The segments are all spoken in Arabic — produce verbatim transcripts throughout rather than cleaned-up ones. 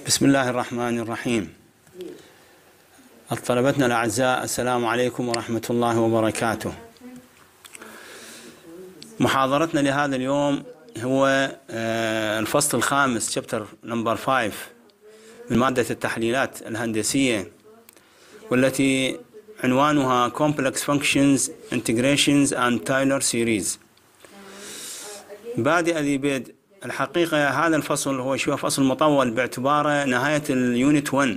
بسم الله الرحمن الرحيم. طلبتنا الأعزاء، السلام عليكم ورحمة الله وبركاته. محاضرتنا لهذا اليوم هو الفصل الخامس chapter number five من مادة التحليلات الهندسية، والتي عنوانها Complex Functions Integrations and Taylor Series. بادئ ذي بدء، الحقيقة هذا الفصل هو شوية فصل مطول باعتباره نهاية اليونت واحد،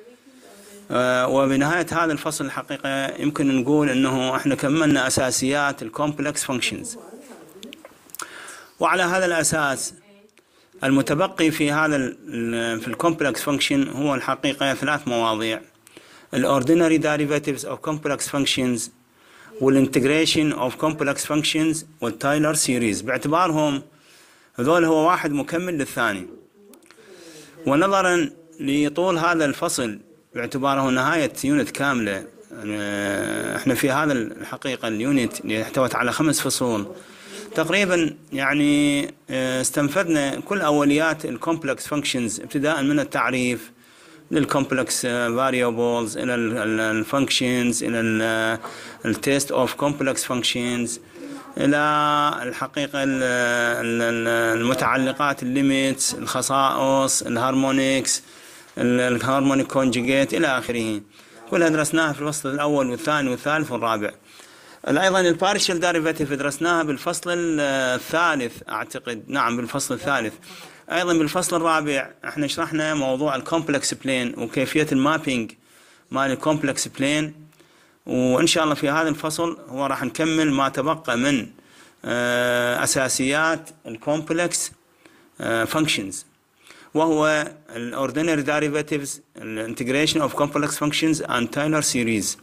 وبنهاية هذا الفصل الحقيقة يمكن نقول أنه إحنا كملنا أساسيات الكومبلكس فانكشنز، وعلى هذا الأساس المتبقي في هذا في الكومبلكس فانكشن هو الحقيقة ثلاث مواضيع: الأوردينري derivatives of complex functions، والintegration of complex functions، والتايلر سيريز، باعتبارهم هذول هو واحد مكمل للثاني. ونظرا لطول هذا الفصل باعتباره نهاية يونت كاملة، احنا في هذا الحقيقة اليونت اللي احتوت على خمس فصول تقريبا، يعني استنفذنا كل أوليات الكومبلكس فانكشنز، ابتداء من التعريف للكومبلكس فاريبلز إلى الفانكشنز إلى التيست اوف كومبلكس فانكشنز إلى الحقيقة المتعلقات الليميتس، الخصائص، الهارمونيكس، الهارمونيك كونجيجيت إلى آخره. كلها درسناها في الفصل الأول والثاني والثالث والرابع. أيضا البارشل ديريفاتيف درسناها بالفصل الثالث أعتقد، نعم بالفصل الثالث. أيضا بالفصل الرابع احنا شرحنا موضوع الكومبلكس بلين وكيفية المابينج مال الكومبلكس بلين، وإن شاء الله في هذا الفصل هو راح نكمل ما تبقى من أساسيات الكومبلكس فانكشنز، وهو الأوردينري derivatives، الانتجريشن اوف كومبلكس فانكشنز and تايلر سيريز.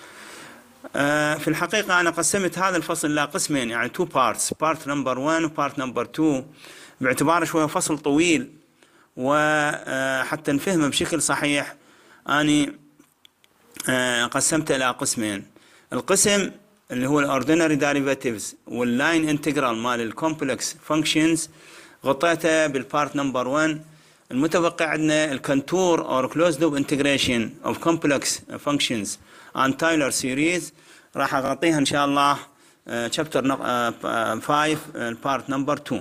في الحقيقة أنا قسمت هذا الفصل إلى قسمين، يعني two parts، part number one و part number two، باعتباره شوية فصل طويل وحتى نفهمه بشكل صحيح أني قسمته إلى قسمين. القسم اللي هو الأوردينري derivatives واللاين انتجرال مال الكومبلكس فانكشنز غطيته بالبارت نمبر واحد. المتبقي عندنا الكونتور أو closed loop integration of complex functions and Taylor series، راح أغطيها إن شاء الله chapter five part number two.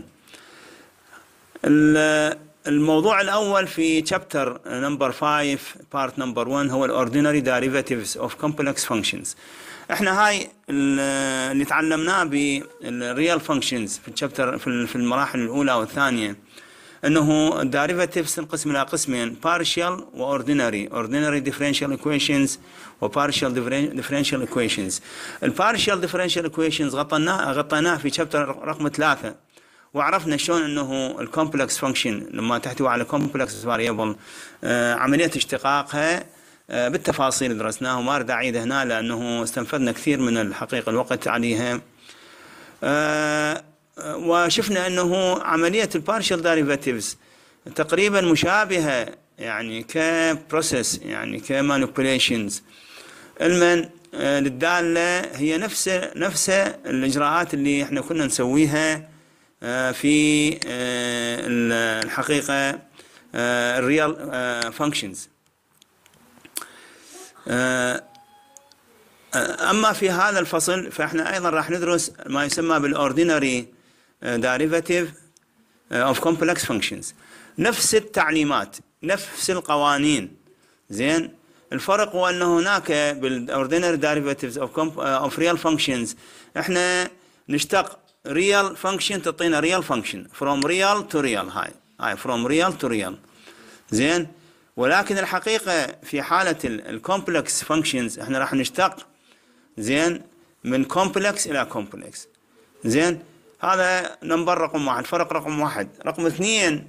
الموضوع الأول في chapter number five part number one هو الأوردينري derivatives of complex functions. احنا هاي اللي تعلمناه بالريال فانكشنز في الشابتر في المراحل الأولى والثانية، أنه derivatives تنقسم إلى قسمين: partial و ordinary ordinary differential equations و partial differential equations. البارشال differential equations غطيناه غطيناه في شابتر رقم ثلاثة، وعرفنا شلون انه الكومبلكس فانكشن لما تحتوي على كومبلكس فاريبل عمليه اشتقاقها بالتفاصيل درسناها، وما اريد اعيد هنا لانه استنفذنا كثير من الحقيقه الوقت عليها. وشفنا انه عمليه البارشال ديريفاتيفز تقريبا مشابهه، يعني كبروسيس، يعني كمانيبيوليشنز، علما للداله هي نفس نفس الاجراءات اللي احنا كنا نسويها في الحقيقة الريال فانكشنز. أما في هذا الفصل فإحنا أيضا راح ندرس ما يسمى بالأوردينري derivative of complex functions. نفس التعليمات، نفس القوانين، زين. الفرق هو أنه هناك بالأوردينري derivatives of real functions إحنا نشتق real function تعطينا real function from real to real، هاي هاي from real to real، زين. ولكن الحقيقة في حالة الكومبلكس functions احنا راح نشتق، زين، من complex إلى complex، زين. هذا نمبر رقم واحد، فرق رقم واحد. رقم اثنين،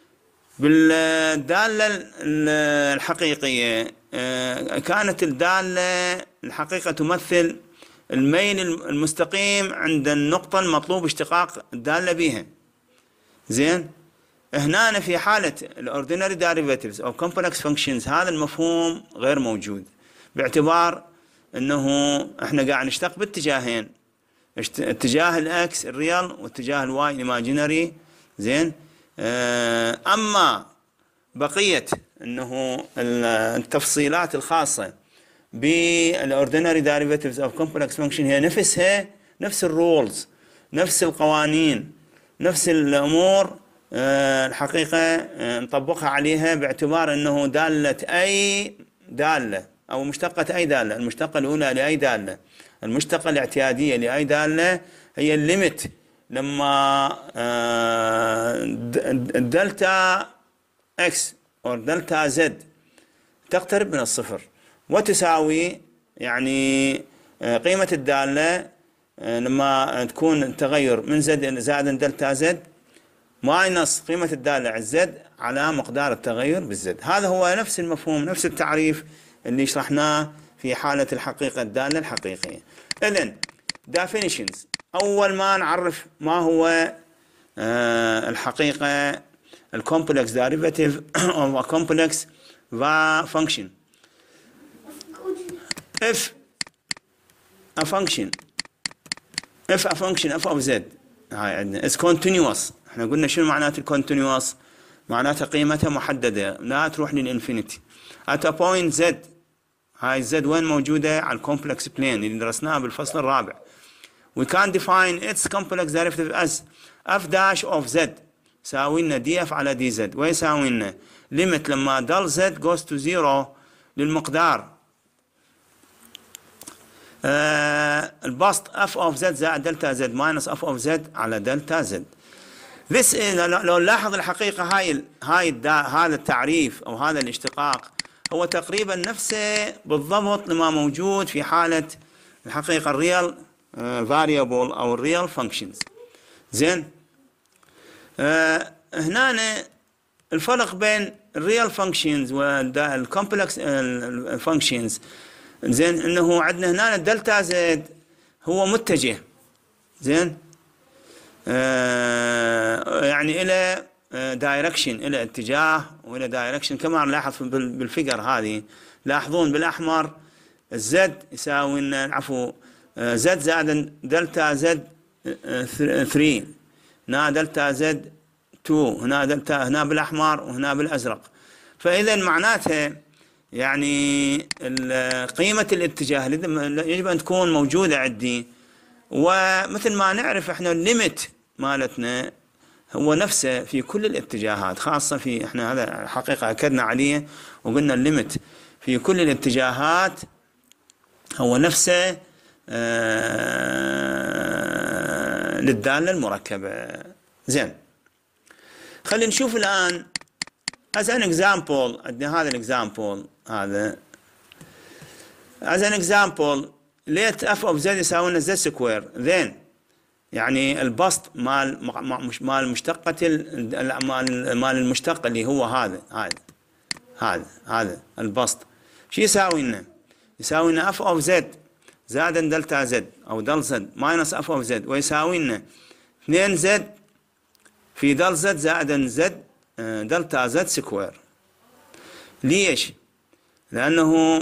بالدالة الحقيقية كانت الدالة الحقيقة تمثل الميل المستقيم عند النقطة المطلوب اشتقاق الدالة بها، زين. هنا في حالة الأوردينري derivatives أو complex functions هذا المفهوم غير موجود، باعتبار أنه احنا قاعد نشتق باتجاهين، اتجاه الأكس الريال واتجاه الواي الإيماجينري، زين. أما بقية انه التفصيلات الخاصة بالاوردينري ديريفاتيفز اوف كومبلكس فانكشن هي نفسها نفس الرولز، نفس القوانين، نفس الامور الحقيقة نطبقها عليها باعتبار انه دالة اي دالة او مشتقة اي دالة. المشتقة الاولى لاي دالة، المشتقة الاعتيادية لاي دالة هي الليمت لما دلتا اكس او دلتا زد تقترب من الصفر وتساوي يعني قيمة الدالة لما تكون التغير من زد زائدا دلتا زد ماينص قيمة الدالة على الزد على مقدار التغير بالزد. هذا هو نفس المفهوم، نفس التعريف اللي شرحناه في حالة الحقيقة الدالة الحقيقية. إذن definitions، أول ما نعرف ما هو آه الحقيقة الكومبلكس ديريفاتيف أو complex function. if a function if a function f of z هاي عندنا is continuous. احنا قلنا شنو معناته الكونتينيوس؟ معناته قيمتها محددة لا تروح للانفينيتي at a point z. هاي z وين موجودة؟ على الكومبلكس بلين اللي درسناها بالفصل الرابع. we can define its complex derivative as f dash of z يساوي لنا df على dz ويساوي لنا limit لما دل z goes to zero للمقدار آه البسط f of z زائد دلتا z minus f of z على دلتا z. This is لو نلاحظ الحقيقة هاي هاي هذا التعريف أو هذا الاشتقاق هو تقريبا نفسه بالضبط لما موجود في حالة الحقيقة الريال variable أو الريال functions. زين آه هنا الفرق بين الريال functions والcomplex functions زين انه عندنا هنا الدلتا زد هو متجه زين آه يعني الى دايركشن الى اتجاه والى دايركشن كما نلاحظ بالفيجر هذه. لاحظون بالاحمر الزد يساوي لنا عفوا زد زائد دلتا زد ثلاثة، هنا دلتا زد اثنين، هنا دلتا هنا بالاحمر وهنا بالازرق. فاذا معناتها يعني قيمة الاتجاه يجب أن تكون موجودة عندي، ومثل ما نعرف احنا الليمت مالتنا هو نفسه في كل الاتجاهات، خاصة في احنا هذا الحقيقة أكدنا عليه وقلنا الليمت في كل الاتجاهات هو نفسه آه للدالة المركبة. زين خلينا نشوف الآن as an example. عندنا هذا الإكزامبل هذا as an example let f of z يساوي لنا z سكوير then يعني البسط مال مال مشتقة مال مال المشتق اللي هو هذا هذا هذا هذا البسط شو يساوي لنا؟ يساوي لنا f of z زائد دلتا z أو دل z minus f of z ويساوي لنا اثنين z في دل z زائد z دلتا زد سكوير. ليش؟ لأنه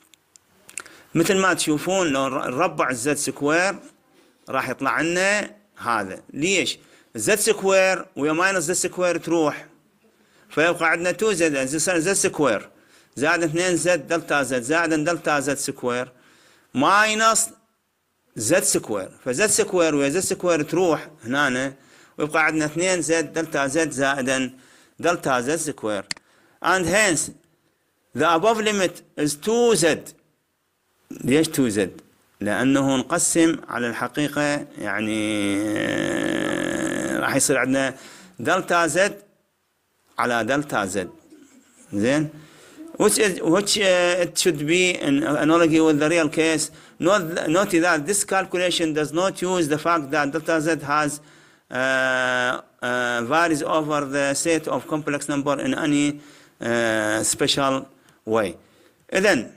مثل ما تشوفون لو نربع الزد سكوير راح يطلع لنا هذا. ليش؟ الزد سكوير ويا ماينس زد سكوير تروح فيبقى عندنا اثنين زد زد سكوير زائد اثنين زد دلتا زد زائد دلتا زد سكوير ماينس زد سكوير. فزد سكوير ويا زد سكوير تروح هنا ويبقى عندنا اثنين زد دلتا زد زائد delta z square and hence the above limit is two z. ليش two z؟ لأنه نقسم على الحقيقة يعني راح يصير عندنا delta z على delta z. زين which is which uh, it should be in analogy with the real case. Note, note that this calculation does not use the fact that delta z has Uh, uh, varies over the set of complex number in any uh, special way. إذن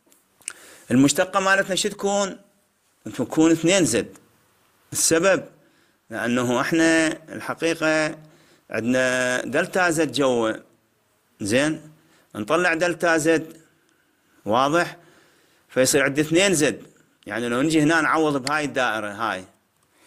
المشتقة مالتنا شو تكون؟ تكون اثنين زد. السبب لأنه احنا الحقيقة عندنا دلتا زد جوا زين نطلع دلتا زد واضح فيصير عندي اثنين زد. يعني لو نجي هنا نعوض بهاي الدائرة هاي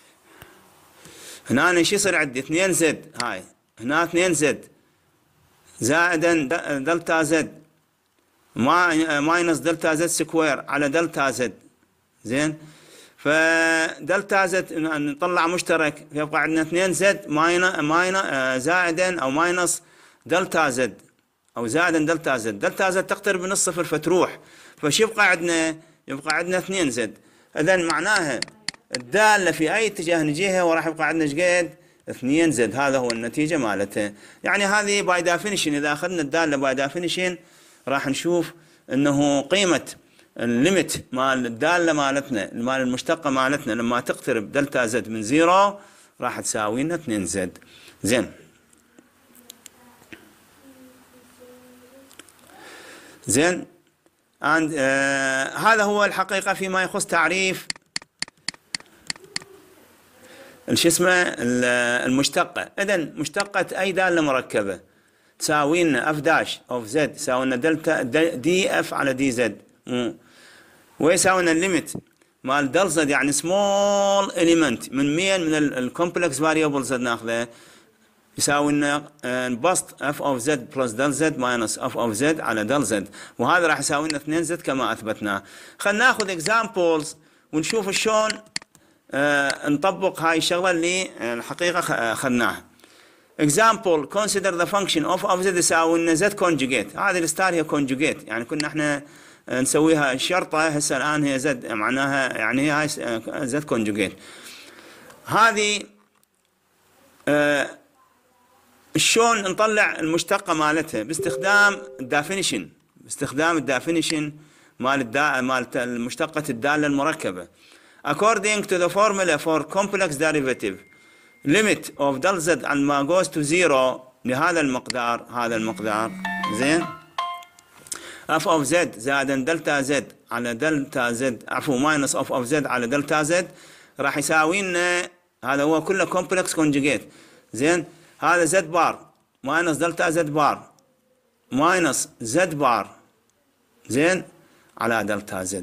هنا ايش يصير عندي اثنين زد هاي هنا اثنين زد زائدا دلتا زد ماينس دلتا زد سكوير على دلتا زد. زين، فدلتا زد نطلع مشترك يبقى عندنا اثنين زد ماينس ماينس زائدا او ماينس دلتا زد او زائدا دلتا زد. دلتا زد تقترب من الصفر فتروح، فش يبقى عندنا؟ يبقى عندنا اثنين زد. اذا معناها الدالة في اي اتجاه نجيها وراح يبقى عندنا ايش قد؟ اثنين زد. هذا هو النتيجة مالتها. يعني هذه باي ديفينيشن، اذا اخذنا الدالة باي ديفينيشن راح نشوف انه قيمة الليمت مال الدالة مالتنا مال المشتقة مالتنا لما تقترب دلتا زد من زيرو راح تساوي لنا اثنين زد. زين، زين عند آه هذا هو الحقيقة فيما يخص تعريف الش اسمه المشتقة. إذن مشتقة أي دالة مركبة تساوي لنا اف داش اوف زد تساوي لنا دلتا دي اف على دي زد، ويساوي لنا الليمت مال دل زد يعني سمول اليمنت من مين؟ من الكومبلكس فاريبل زد ناخذه، يساوي لنا بسط اف اوف زد بلس دل زد ماينس اف اوف زد على دل زد، وهذا راح يساوي لنا اثنين زد كما اثبتناه. خلينا ناخذ اكزامبلز ونشوف شلون آه نطبق هاي الشغله اللي الحقيقه اخذناها. example consider the function of of z يساوي لنا z conjugate. هذه الستار هي conjugate، يعني كنا احنا نسويها شرطه، هسه الان هي z معناها يعني هي هاي z conjugate. هذه آه شلون نطلع المشتقه مالتها؟ باستخدام الديفينيشن، باستخدام الديفينيشن مال الدا مال المشتقه الداله المركبه. according to the formula for complex derivative limit of del z عندما goes to zero لهذا المقدار، هذا المقدار زين f of z زائدا دلتا z على دلتا z عفوا ماينس f of z على دلتا z راح يساوي لنا، هذا هو كله complex conjugate. زين، هذا z بار ماينس دلتا z بار ماينس z بار زين على دلتا z.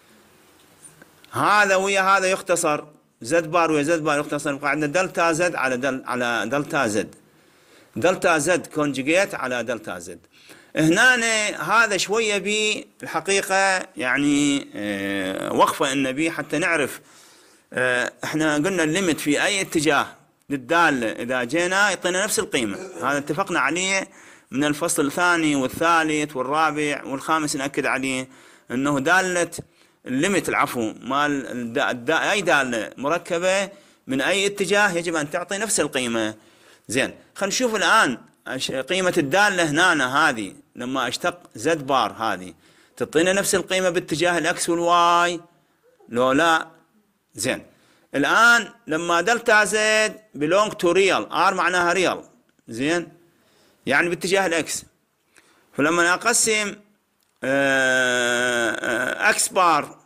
هذا ويا هذا يختصر، زد بار ويا زد بار يختصر، يبقى عندنا دلتا زد على دل على دلتا زد، دلتا زد كونجيجيت على دلتا زد. هنا هذا شويه بي الحقيقه يعني اه وقفه ان بي حتى نعرف اه احنا قلنا الليمت في اي اتجاه للداله اذا جينا يعطينا نفس القيمه، هذا اتفقنا عليه من الفصل الثاني والثالث والرابع والخامس، ناكد عليه انه داله الليمت العفو مال دا دا اي داله مركبه من اي اتجاه يجب ان تعطي نفس القيمه. زين، خلينا نشوف الان قيمه الداله هنا هذه لما اشتق زد بار هذه تعطينا نفس القيمه باتجاه الاكس والواي لو لا؟ زين، الان لما دلتا زد belong to real، ار معناها ريال، زين يعني باتجاه الاكس، فلما اقسم اكس بار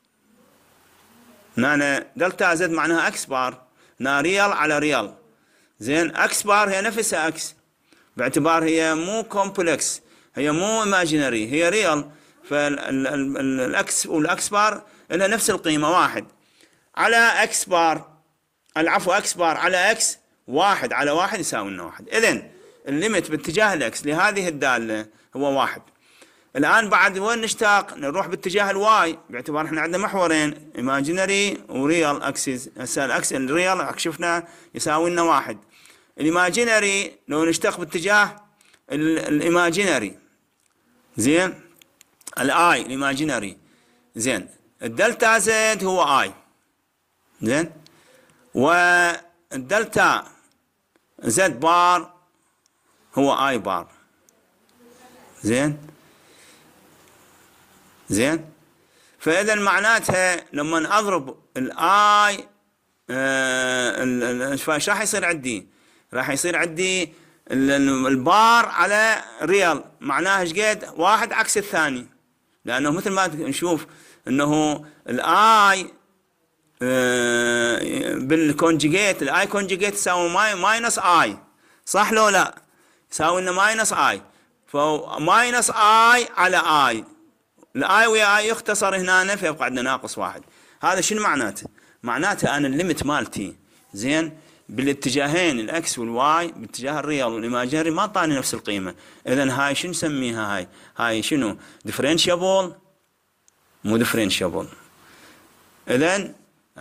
هنا دلتا زد معناها اكس بار هنا ريال على ريال. زين، اكس بار هي نفسها اكس باعتبار هي مو كومبلكس، هي مو ايماجينري، هي ريال، فالاكس والاكس بار لها نفس القيمه واحد على اكس بار، العفو اكس بار على اكس واحد على واحد يساوي لنا واحد. اذن الليمت باتجاه الاكس لهذه الداله هو واحد. الان بعد وين نشتاق؟ نروح باتجاه الواي باعتبار احنا عندنا محورين ايماجينري وريال اكسس. هسه الاكس الريال شفنا يساوي لنا واحد، الايماجينري لو نشتاق باتجاه الايماجينري زين الاي الايماجينري زين الدلتا زد هو اي زين، والدلتا زد بار هو اي بار زين زين. فاذا معناتها لما اضرب الاي ايش راح يصير عندي؟ راح يصير عندي البار على ريال معناها ايش قد؟ واحد عكس الثاني، لانه مثل ما نشوف انه الاي بالكونجيجيت الاي كونجيجيت تساوي ماينس اي، صح لو لا؟ يساوي لنا ماينس اي، فماينس اي على اي، الاي ويا اي يختصر هنا فيبقى عندنا ناقص واحد. هذا شنو معناته؟ معناته انا الليمت مالتي زين بالاتجاهين الاكس والواي باتجاه الريال والايماجينري ما طاني نفس القيمه. اذا هاي شنو نسميها؟ هاي هاي شنو؟ ديفرنشيبل مو ديفرنشيبل. اذا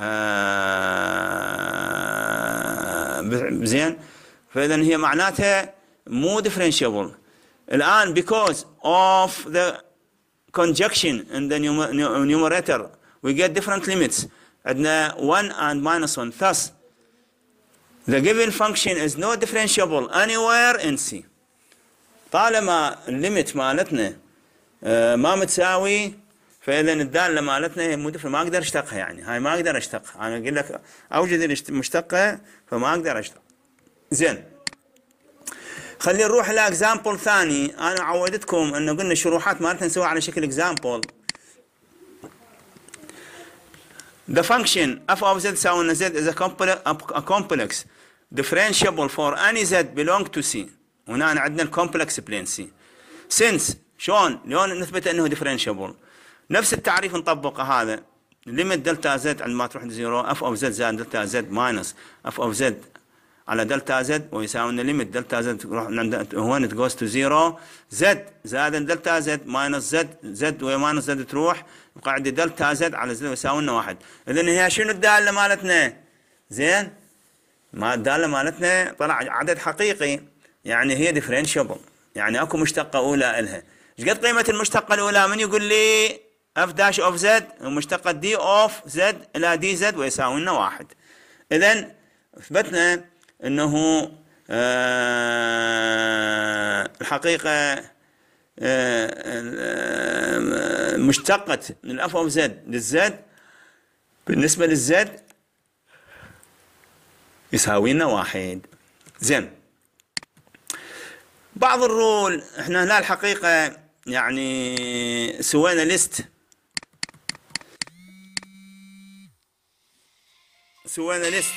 آه زين، فاذا هي معناتها مو ديفرنشيبل. الان because of the conjunction in the numerator we get different limits. عندنا one and minus one. thus the given function is not differentiable anywhere in C. طالما الليمت مالتنا ما متساوي فاذا الداله مالتنا هي مو ما اقدر اشتقها. يعني هاي ما اقدر اشتقها، انا اقول لك اوجد المشتقه فما اقدر اشتق. زين، خلينا نروح لاكزامبل ثاني. انا عودتكم انه قلنا الشروحات مالتنا نسويها على شكل اكزامبل. The function f of z تساوي ان z is a complex, a complex differentiable for any z belong to C. هنا عندنا الكومبلكس بلين C. since شلون لون نثبت انه differentiable؟ نفس التعريف نطبقه هذا. ليميت دلتا زد عندما تروح لزيرو اف اوف زد زائد دلتا زد ماينس اف اوف زد على دلتا زد ويساوي لنا ليميت دلتا زد تروح هون تجوز تو زيرو زد زائد دلتا زد ماينس زد زد وماينس زد تروح يبقى عندي دلتا زد على زد ويساوي لنا واحد. اذا هي شنو الداله مالتنا؟ زين، ما الداله مالتنا طلع عدد حقيقي، يعني هي ديفرنشيبل، يعني اكو مشتقه اولى الها. ايش قد قيمه المشتقه الاولى؟ من يقول لي اف داش اوف زد ومشتقه دي اوف زد الى دي زد ويساوي لنا واحد. اذا اثبتنا انه آه الحقيقه آه مشتقه من الاف اوف زد للزد بالنسبه للزد يساوي لنا واحد. زين، بعض الرول احنا هنا الحقيقه يعني سوينا ليست سوينا ليست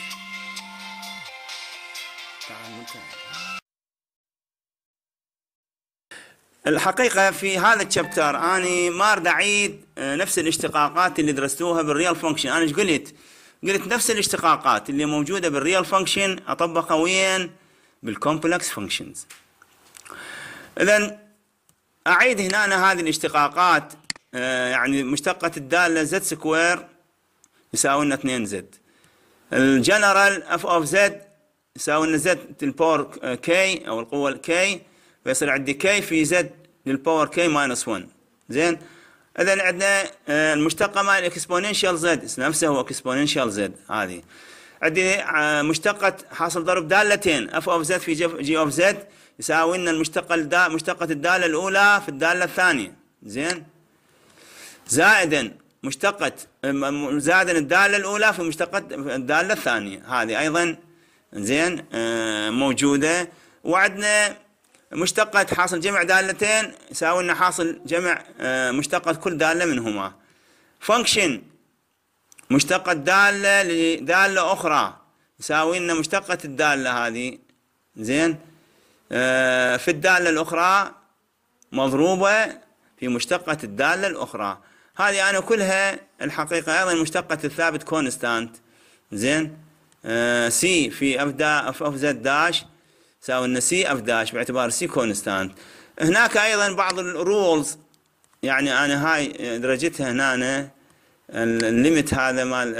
الحقيقة في هذا الشابتر أنا ما أريد أعيد نفس الاشتقاقات اللي درستوها بالريال فانكشن. أنا ايش قلت؟ قلت نفس الاشتقاقات اللي موجودة بالريال فانكشن أطبقها وين؟ بالكومبلكس فانكشنز. إذن أعيد هنا أنا هذه الاشتقاقات. يعني مشتقة الدالة زد سكوير يساوي لنا اثنين زد. الجنرال اف اوف زد يساوي لنا زد للباور كي او القوة كي، فيصير عندي كي في زد للباور كي ماينس واحد. زين، اذا عندنا المشتقة مال اكسبوننشال زد نفسه هو اكسبوننشال زد. هذه عندي مشتقة حاصل ضرب دالتين اف اوف زد في جي اوف زد يساوي لنا المشتقة الدا مشتقة الدالة الأولى في الدالة الثانية. زين، زائدا مشتقة زائدا الدالة الأولى في مشتقة الدالة الثانية، هذه أيضا زين موجودة. وعندنا مشتقة حاصل جمع دالتين يساوي لنا حاصل جمع مشتقة كل دالة منهما. فانكشن مشتقة دالة لدالة أخرى يساوي لنا مشتقة الدالة هذه زين في الدالة الأخرى مضروبة في مشتقة الدالة الأخرى. هذه أنا كلها الحقيقة أيضا مشتقة الثابت كونستانت. زين، سي في اف دا اف اوف زد داش يساوي لنا سي اف داش باعتبار سي كونستانت. هناك أيضا بعض الرولز، يعني أنا هاي درجتها هنا الليمت هذا مال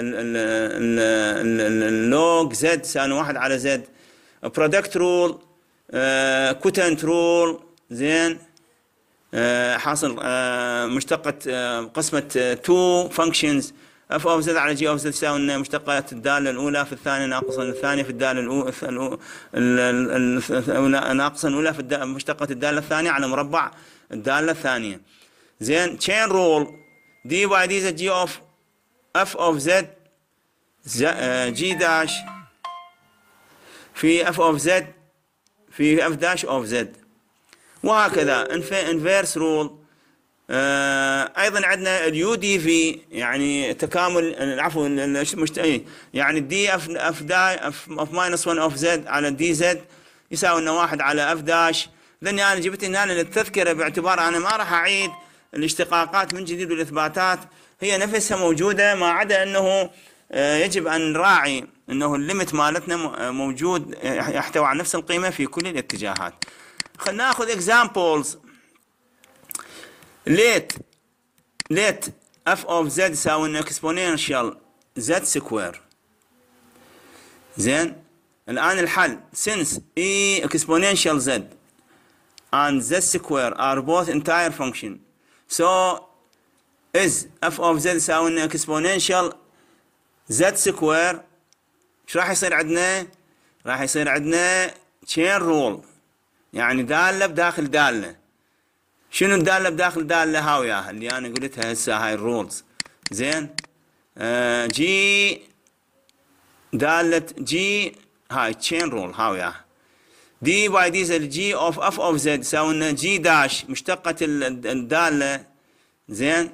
اللوج زد يساوي واحد على زد، برودكت رول، كوتنت رول. زين، حاصل مشتقة قسمة تو فانكشنز اف اوف زد على جي اوف زد تساوي لنا مشتقة الدالة الأولى في الثانية ناقصا الثانية في الدالة الأولى ناقصا الأولى في مشتقة الدالة الثانية على مربع الدالة الثانية. زين، تشين رول دي باي دي زد جي اوف اف اوف زد جي داش في اف اوف زد في اف داش اوف زد، وهكذا. انفيرس رول ايضا عندنا اليو دي في يعني تكامل العفو يعني الدي اف اف دا اف اف ماينس واحد اوف زد على دي زد يساوي لنا واحد على اف داش. لاني انا جبت هنا للتذكره باعتبار انا ما راح اعيد الاشتقاقات من جديد والاثباتات هي نفسها موجوده، ما عدا انه يجب أن نراعي أنه الليمت مالتنا موجود يحتوي على نفس القيمة في كل الاتجاهات. خلينا ناخذ examples. let let f of z يساوي لنا exponential z سكوير. زين الآن الحل since e exponential z and z square are both entire function, so is f of z يساوي لنا exponential z سكوير. ايش راح يصير عندنا؟ راح يصير عندنا chain rule، يعني دالة بداخل دالة. شنو الدالة بداخل دالة؟ ها وياها اللي انا قلتها هسه، هاي الرولز. زين آه جي دالة جي هاي chain rule ها وياها. دي باي دي زد جي اوف اف اوف زد يساوي لنا جي داش مشتقة الدالة زين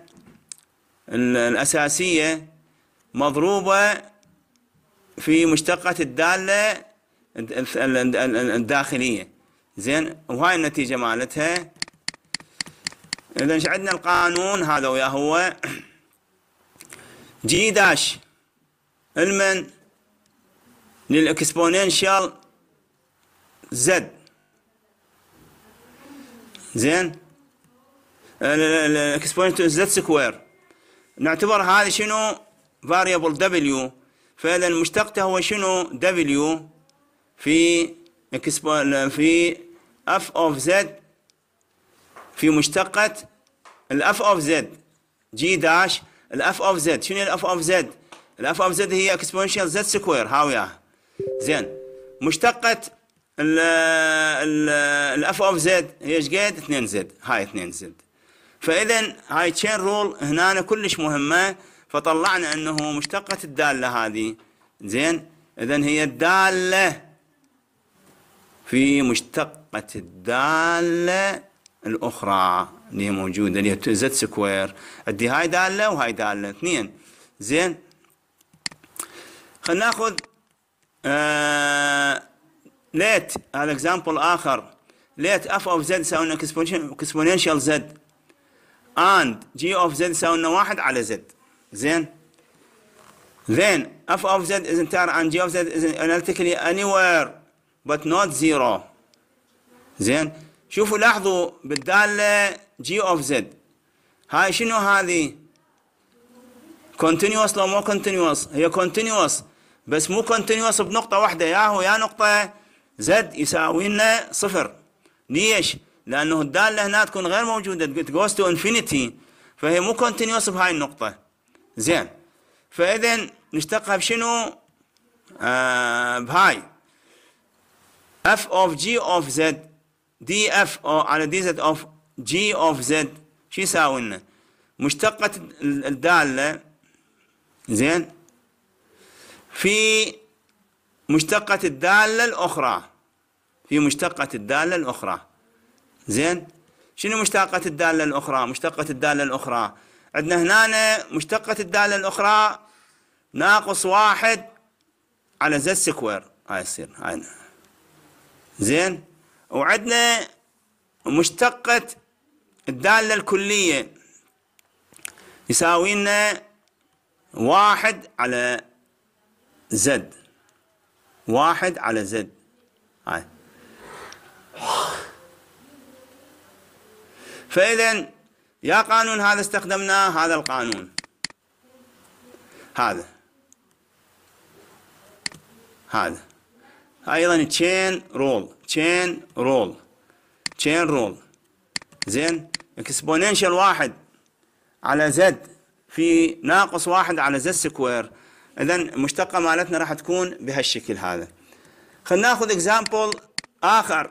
الأساسية مضروبة في مشتقة الدالة الداخلية. زين وهاي النتيجة مالتها. إذا ايش عندنا؟ القانون هذا وياه هو جي داش المن للإكسبوننشال زد. زين الإكسبوننشال زد سكوير نعتبر هذه شنو؟ variable w. فإذا المشتقته هو شنو؟ w في في f of z في مشتقة الاف of z g داش الاف of z. شنو الاف of z؟ الاف of z هي exponential z سكوير ها وياها. زين مشتقة الاف of z هي ايش قد؟ اثنين زد. هاي اثنين زد. فإذا هاي chain rule هنا كلش مهمة. فطلعنا انه مشتقة الدالة هذه زين اذا هي الدالة في مشتقة الدالة الاخرى اللي هي موجودة اللي هي زد سكوير. عندي هاي دالة وهاي دالة اثنين. زين خلينا ناخذ آه ليت هذا اكزامبل اخر. ليت اف اوف زد يساوي لنا اكسبوننشال زد اند جي اوف زد يساوي لنا واحد على زد. زين then f of z is entire and g of z is analytically anywhere but not zero. زين شوفوا لاحظوا بالدالة g of z هاي شنو هذه؟ continuous لو مو continuous؟ هي continuous بس مو continuous بنقطة واحدة، يا هو يا نقطة z يساوي لنا صفر. ليش؟ لأنه الدالة هنا تكون غير موجودة goes to infinity فهي مو continuous بهاي النقطة. زين فإذا نشتقها بشنو؟ آه بهاي f of g of z df على dz of g of z شو يساوي لنا؟ مشتقة الدالة زين في مشتقة الدالة الأخرى في مشتقة الدالة الأخرى. زين شنو مشتقة الدالة الأخرى؟ مشتقة الدالة الأخرى عندنا هنا مشتقة الدالة الأخرى ناقص واحد على زد سكوير. هاي يصير هاي. زين وعندنا مشتقة الدالة الكلية يساوي لنا واحد على زد. واحد على زد. هاي فإذا يا قانون هذا استخدمناه هذا القانون هذا هذا ايضا تشين رول تشين رول تشين رول. زين اكسبوننشال واحد على زد في ناقص واحد على زد سكوير. اذا المشتقة مالتنا راح تكون بهالشكل هذا. خلينا ناخذ اكزامبل اخر.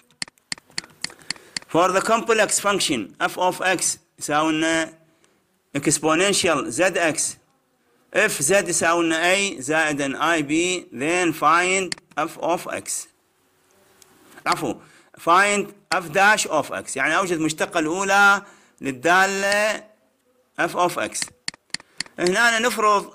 For the complex function f of x يساوي لنا exponential zx if z يساوي لنا a زائدا ib then find f of x. عفوا find f dash of x يعني اوجد المشتقة الاولى للدالة f of x. هنا نفرض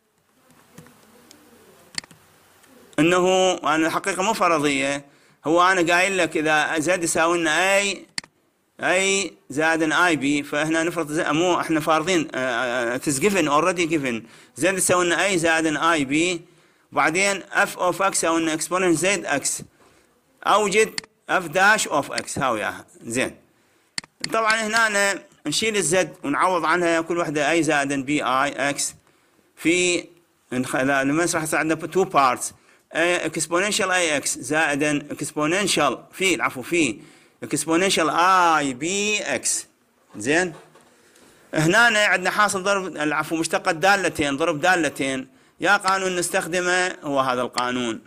انه انا الحقيقة مو فرضية، هو انا قايل لك اذا z يساوي لنا a اي زائد اي بي، فهنا نفرض زي مو احنا فارضين اتس جيفن اوريدي جيفن زد تساوي لنا اي زائد اي بي، وبعدين اف اوف اكس او ان اكسبوننت زد اكس، اوجد اف داش اوف اكس ها وياها. زين طبعا هنا نشيل الزد ونعوض عنها كل وحده اي زائد بي اي اكس في لما راح عندنا تو بارتس اكسبوننشال اي اكس زائد اكسبوننشال في العفو في اكسبوننشال اي بي اكس. زين هنا عندنا حاصل ضرب العفو مشتقة دالتين ضرب دالتين، يا قانون نستخدمه هو هذا القانون،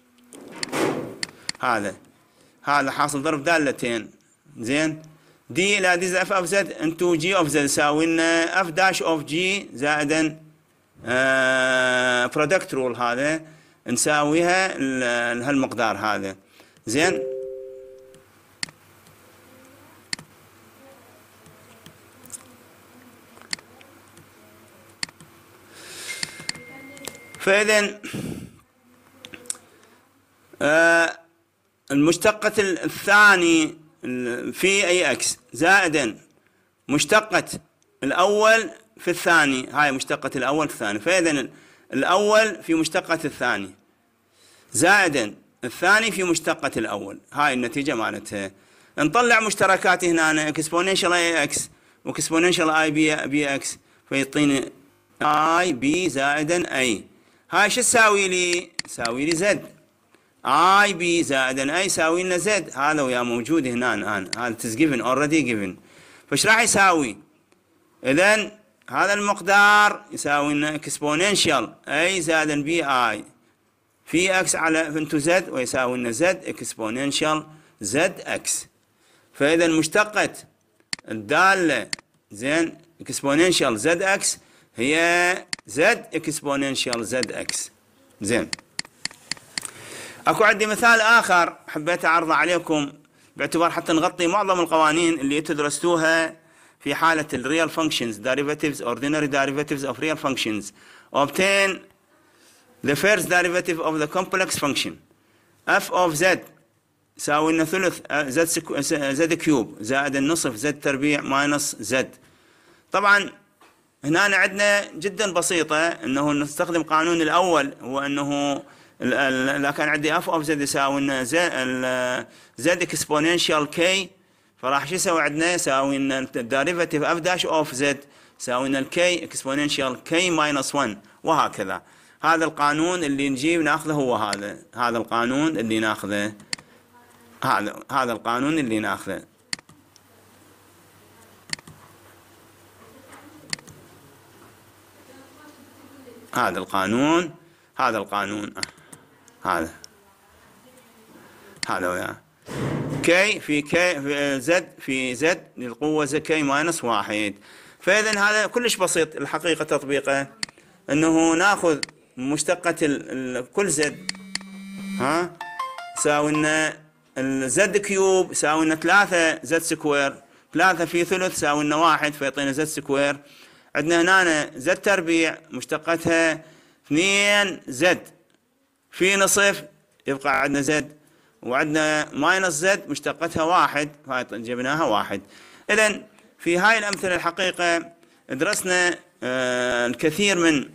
هذا هذا حاصل ضرب دالتين. زين دي الى دي اف اوف زد انتو جي اوف زد يساوي لنا اف داش اوف جي زائدا برودكت رول، هذا نساويها لهالمقدار هذا. زين فإذا آه المشتقة الثاني في اي اكس زائدا مشتقة الاول في الثاني، هاي مشتقة الاول في الثاني، فإذا الاول في مشتقة الثاني زائدا الثاني في مشتقة الاول، هاي النتيجة مالتها. نطلع مشتركات هنا اكسبوننشال اي اكس واكسبوننشال اي بي بي اكس، فيعطيني اي بي زائدا اي، هاي شو تساوي لي؟ تساوي لي زد اي بي زائدا اي يساوي لنا زد، هذا ويا موجود هنا الان، هذا تز جيفن اوريدي جيفن، فايش راح يساوي؟ اذا هذا المقدار يساوي لنا اكسبوننشال اي زائدا بي اي في اكس على انتو زد، ويساوي لنا زد اكسبوننشال زد اكس. فاذا مشتقة الدالة زين اكسبوننشال زد اكس هي زد اكسبوننشال زد اكس. زين اكو عندي مثال اخر حبيت اعرضه عليكم باعتبار حتى نغطي معظم القوانين اللي تدرستوها في حالة الريال functions derivatives ordinary derivatives of real functions. obtain the first derivative of the complex function f of z يساوي لنا ثلث z z كيوب زائد النصف z تربيع ماينس z. طبعا هنا عندنا جدا بسيطة انه نستخدم قانون الاول، هو انه لا كان عندي اف اوف زد يساوي لنا زد اكسبوننشال كي، فراح شو يسوي عندنا؟ يساوي لنا الديريفاتيف اف داش اوف زد يساوي لنا الكي اكسبوننشال كي ماينس واحد، وهكذا. هذا القانون اللي نجيب ناخذه هو هذا، هذا القانون اللي ناخذه، هذا هذا القانون اللي ناخذه. هذا القانون هذا القانون هذا هذا وياه كي في كي في زد في زد للقوة زد كي ماينس واحد. فإذا هذا كلش بسيط الحقيقة تطبيقه، انه ناخذ مشتقة كل زد ها يساوي لنا الزد كيوب يساوي لنا ثلاثة زد سكوير، ثلاثة في ثلث يساوي لنا واحد فيعطينا زد سكوير. عندنا هنا زد تربيع مشتقتها اثنين زد في نصف يبقى عندنا زد، وعندنا ماينس زد مشتقتها واحد فجبناها واحد. إذن في هاي الأمثلة الحقيقة درسنا الكثير من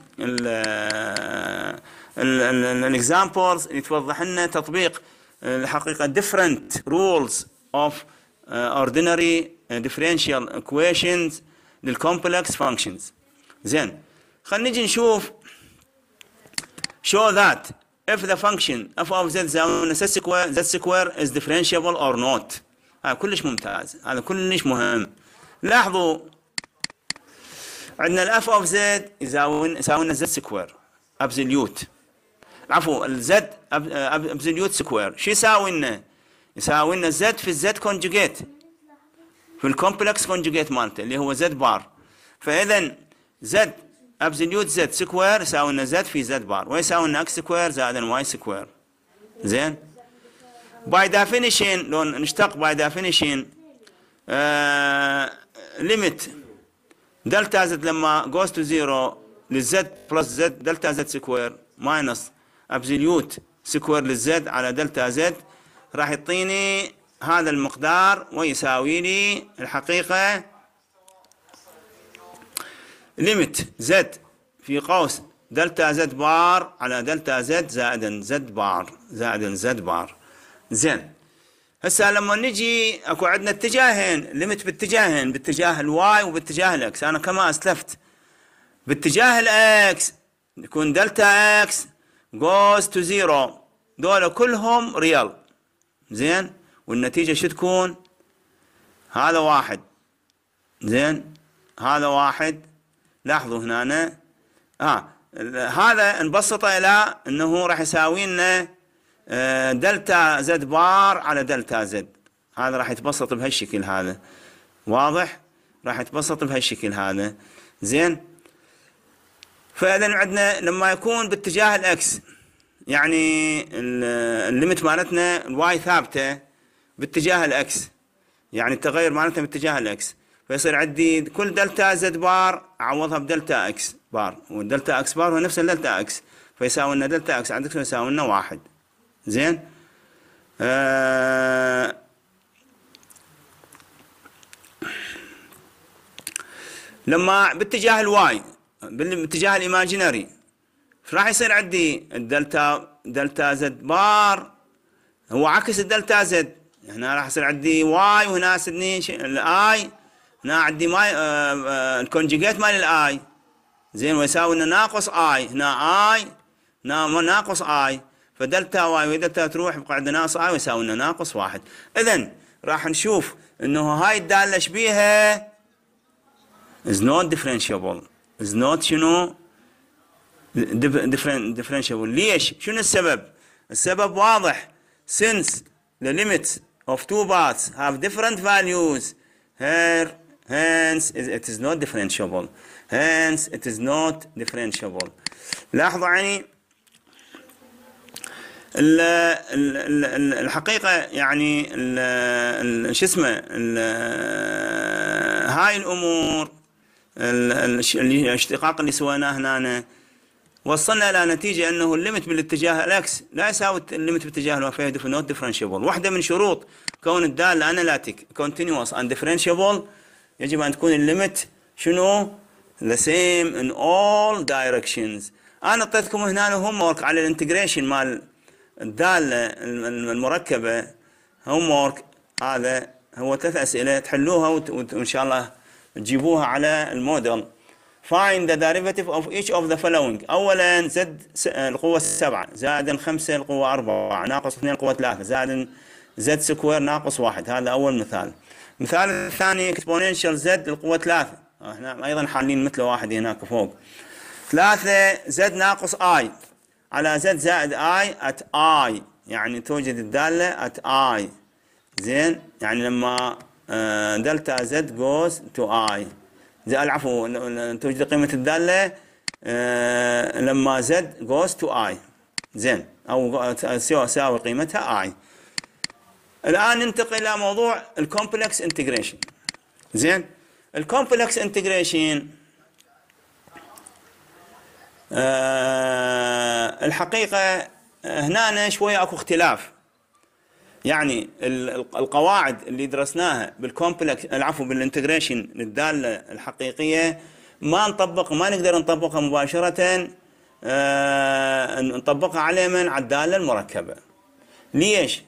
الاكزامبلز اللي توضح لنا تطبيق الحقيقة different rules of ordinary differential equations للcomplex functions. زين خلينا نجي نشوف show that if the function f of z زاوية z square z square is differentiable or not. هذا كلش ممتاز، هذا كلش مهم. لاحظوا عندنا ال f of z يساوي يساوي لنا z square absolute، عفوا ال z absolute square شو يساوي لنا؟ يساوي لنا z في z conjugate في الكومبلكس conjugate مالته اللي هو z بار. فإذا z absolute z سكوير يساوي لنا z في z بار، ويساوي لنا x سكوير زائد y سكوير. زين by definition لو نشتق by definition آه limit دلتا z لما goes to zero للz plus z دلتا z سكوير minus absolute سكوير للz على دلتا z راح يعطيني هذا المقدار ويساوي لي الحقيقة ليميت زد في قوس دلتا زد بار على دلتا زد زائدا زد بار زائدا زد بار. زين، هسه لما نجي اكو عندنا اتجاهين، ليميت باتجاهين، باتجاه الواي وباتجاه الاكس. انا كما اسلفت باتجاه الاكس يكون دلتا اكس جوز تو زيرو، دول كلهم ريال. زين، والنتيجة شو تكون؟ هذا واحد. زين، هذا واحد. لاحظوا هنا أنا. آه هذا نبسطه إلى أنه راح يساوي لنا آه دلتا زد بار على دلتا زد. هذا راح يتبسط بهالشكل هذا. واضح؟ راح يتبسط بهالشكل هذا. زين، فإذا عندنا لما يكون باتجاه الأكس، يعني الليمت مالتنا الواي ثابتة باتجاه الأكس، يعني التغير مالتنا باتجاه الأكس، فيصير عندي كل دلتا زد بار أعوضها بدلتا أكس بار، والدلتا أكس بار هو نفس الدلتا أكس، فيساوي لنا دلتا أكس عندك يساوي لنا واحد. زين، آه لما باتجاه الواي باتجاه الإيماجينري راح يصير عندي الدلتا دلتا زد بار هو عكس الدلتا زد. هنا راح يصير عندي واي وهنا سدني الاي، هنا عندي ماي الكونجيجيت مال الاي. زين، ويساوي لنا ناقص اي، هنا اي هنا ناقص اي، فدلتا واي ودلتا تروح يبقى عندنا ناقص اي ويساوي لنا ناقص واحد. اذا راح نشوف انه هاي الداله ايش بيها؟ is not differentiable is not شنو differentiable. ليش؟ شنو السبب؟ السبب واضح. since the limits of two paths have different values here, hence it is not differentiable. hence it is not differentiable. لاحظوا يعني الحقيقة يعني شو اسمه هاي الأمور الاشتقاق اللي سويناه هنا وصلنا الى نتيجه انه الليمت بالاتجاه الاكس لا يساوي الليمت باتجاه الواي، فهي نوت ديفرنشيبل. واحده من شروط كون الداله اناليتيك كونتينيوس اند ديفرنشيبل يجب ان تكون الليمت شنو؟ the same in all directions. انا اعطيتكم هنا هوم ورك على الانتجريشن مال الداله المركبه. هوم ورك هذا هو ثلاث اسئله تحلوها وان شاء الله تجيبوها على الموديل. find the derivative of each of the following. اولا زد القوه السبعة زائد الخمسة القوه أربعة ناقص اثنين القوه ثلاثة زائد زد سكوير ناقص واحد. هذا اول مثال. المثال الثاني exponential زد القوه ثلاثة، احنا ايضا حالين مثل واحد هناك فوق. ثلاثة زد ناقص اي على زد زائد اي at i، يعني توجد الداله at i. زين، يعني لما دلتا زد جوز تو اي، العفو توجد قيمة الدالة لما زد جوز تو اي. زين، او تساوي قيمتها اي. الان ننتقل الى موضوع الكومبلكس انتجريشن. زين، الكومبلكس انتجريشن الحقيقة هنا شوية اكو اختلاف. يعني القواعد اللي درسناها بالكومبلكس العفو بالانتجريشن للداله الحقيقيه ما نطبق ما نقدر نطبقها مباشره، آه نطبقها على من؟ على الداله المركبه. ليش؟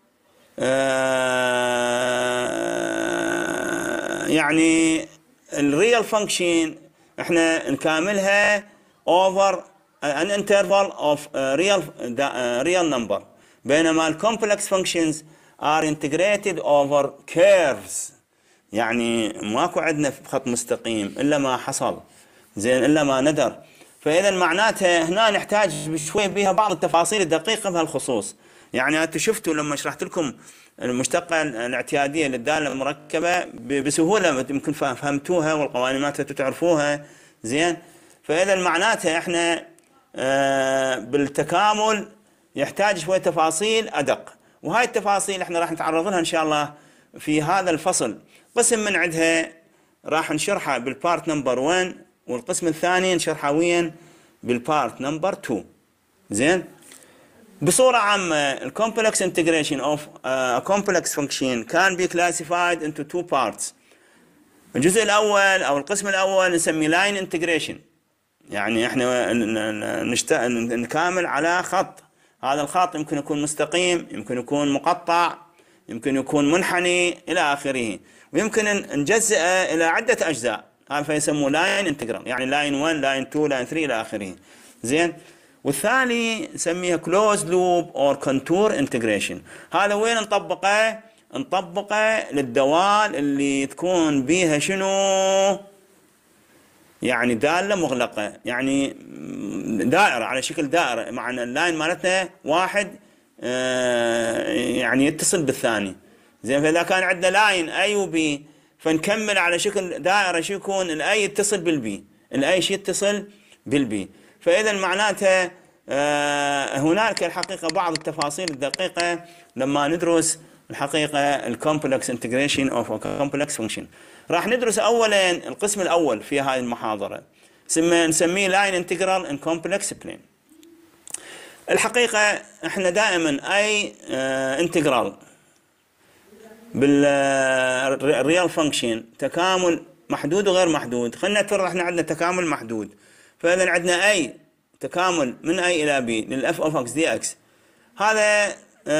آه يعني الريال فانكشن احنا نكاملها over an interval of real real number، بينما الكومبلكس فانكشنز are integrated over curves، يعني ماكو عندنا خط مستقيم الا ما حصل. زين، الا ما ندر. فاذا معناتها هنا نحتاج بشوي بها بعض التفاصيل الدقيقه بهالخصوص. يعني انتم شفتوا لما شرحت لكم المشتقه الاعتياديه للداله المركبه بسهوله يمكن فهمتوها والقوانين مالتها تعرفوها. زين، فاذا معناتها احنا آه بالتكامل يحتاج شوية تفاصيل أدق، وهاي التفاصيل احنا راح نتعرض لها إن شاء الله في هذا الفصل. قسم من عندها راح نشرحها بالبارت نمبر واحد، والقسم الثاني نشرحها وين؟ بالبارت نمبر اثنين. زين، بصورة عامة ال complex integration of a complex function can be classified into two parts. الجزء الأول أو القسم الأول نسميه line integration، يعني احنا نشت... نكامل على خط، هذا الخط يمكن يكون مستقيم، يمكن يكون مقطع، يمكن يكون منحني إلى آخره، ويمكن نجزئه إلى عدة أجزاء، هذا فيسموه line integral، يعني line one line two line three إلى آخره. زين. والثاني نسميه closed loop or contour integration. هذا وين نطبقه؟ نطبقه للدوال اللي تكون بيها شنو؟ يعني دالة مغلقة، يعني دائرة على شكل دائرة، مع ان اللاين مالتنا واحد آه يعني يتصل بالثاني. زين. فإذا كان عندنا لاين اي وبي فنكمل على شكل دائرة، شو يكون؟ الاي يتصل بالبي، الاي شي يتصل بالبي. فإذا معناتها آه هناك الحقيقة بعض التفاصيل الدقيقة لما ندرس الحقيقة الكومبلكس انتجريشن اوف كومبلكس فانكشن. راح ندرس اولا القسم الاول في هذه المحاضرة، نسميه لاين انتجرال ان كومبلكس بلين. الحقيقة احنا دائما اي انتجرال بالريال فانكشن تكامل محدود وغير محدود. خلينا نفترض احنا عندنا تكامل محدود، فاذا عندنا اي تكامل من اي الى بي للاف اوف اكس دي اكس، هذا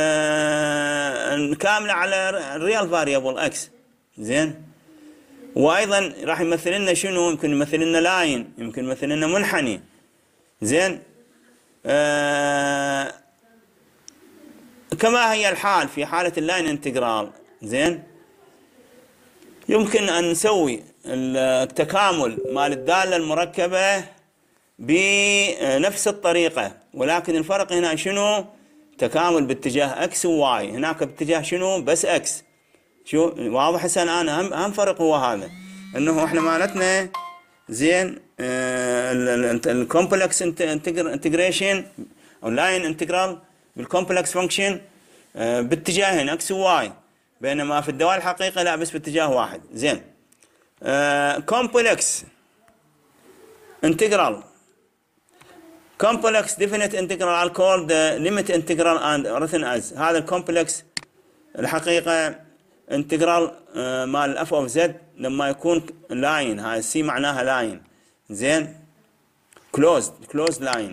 آه كامله على الريال فاريبل اكس. زين. وايضا راح يمثل لنا شنو؟ يمكن يمثل لنا لاين، يمكن يمثل لنا منحني. زين. آه كما هي الحال في حاله اللاين انتجرال. زين. يمكن ان نسوي التكامل مال الداله المركبه بنفس الطريقه، ولكن الفرق هنا شنو؟ تكامل باتجاه اكس وواي، هناك باتجاه شنو؟ بس اكس. شو واضح هسه الان؟ اهم اهم فرق هو هذا، انه احنا مالتنا زين الكومبلكس انتجريشن او لاين انتجرال بالكومبلكس فانكشن باتجاهين اكس وواي، بينما في الدوال الحقيقه لا، بس باتجاه واحد. زين. كومبلكس انتجرال complex definite integral are called uh, limit integral and written as. هذا الكومبلكس الحقيقة انتجرال uh, مال الاف اوف زد لما يكون لاين، هاي سي معناها لاين. زين. closed closed line.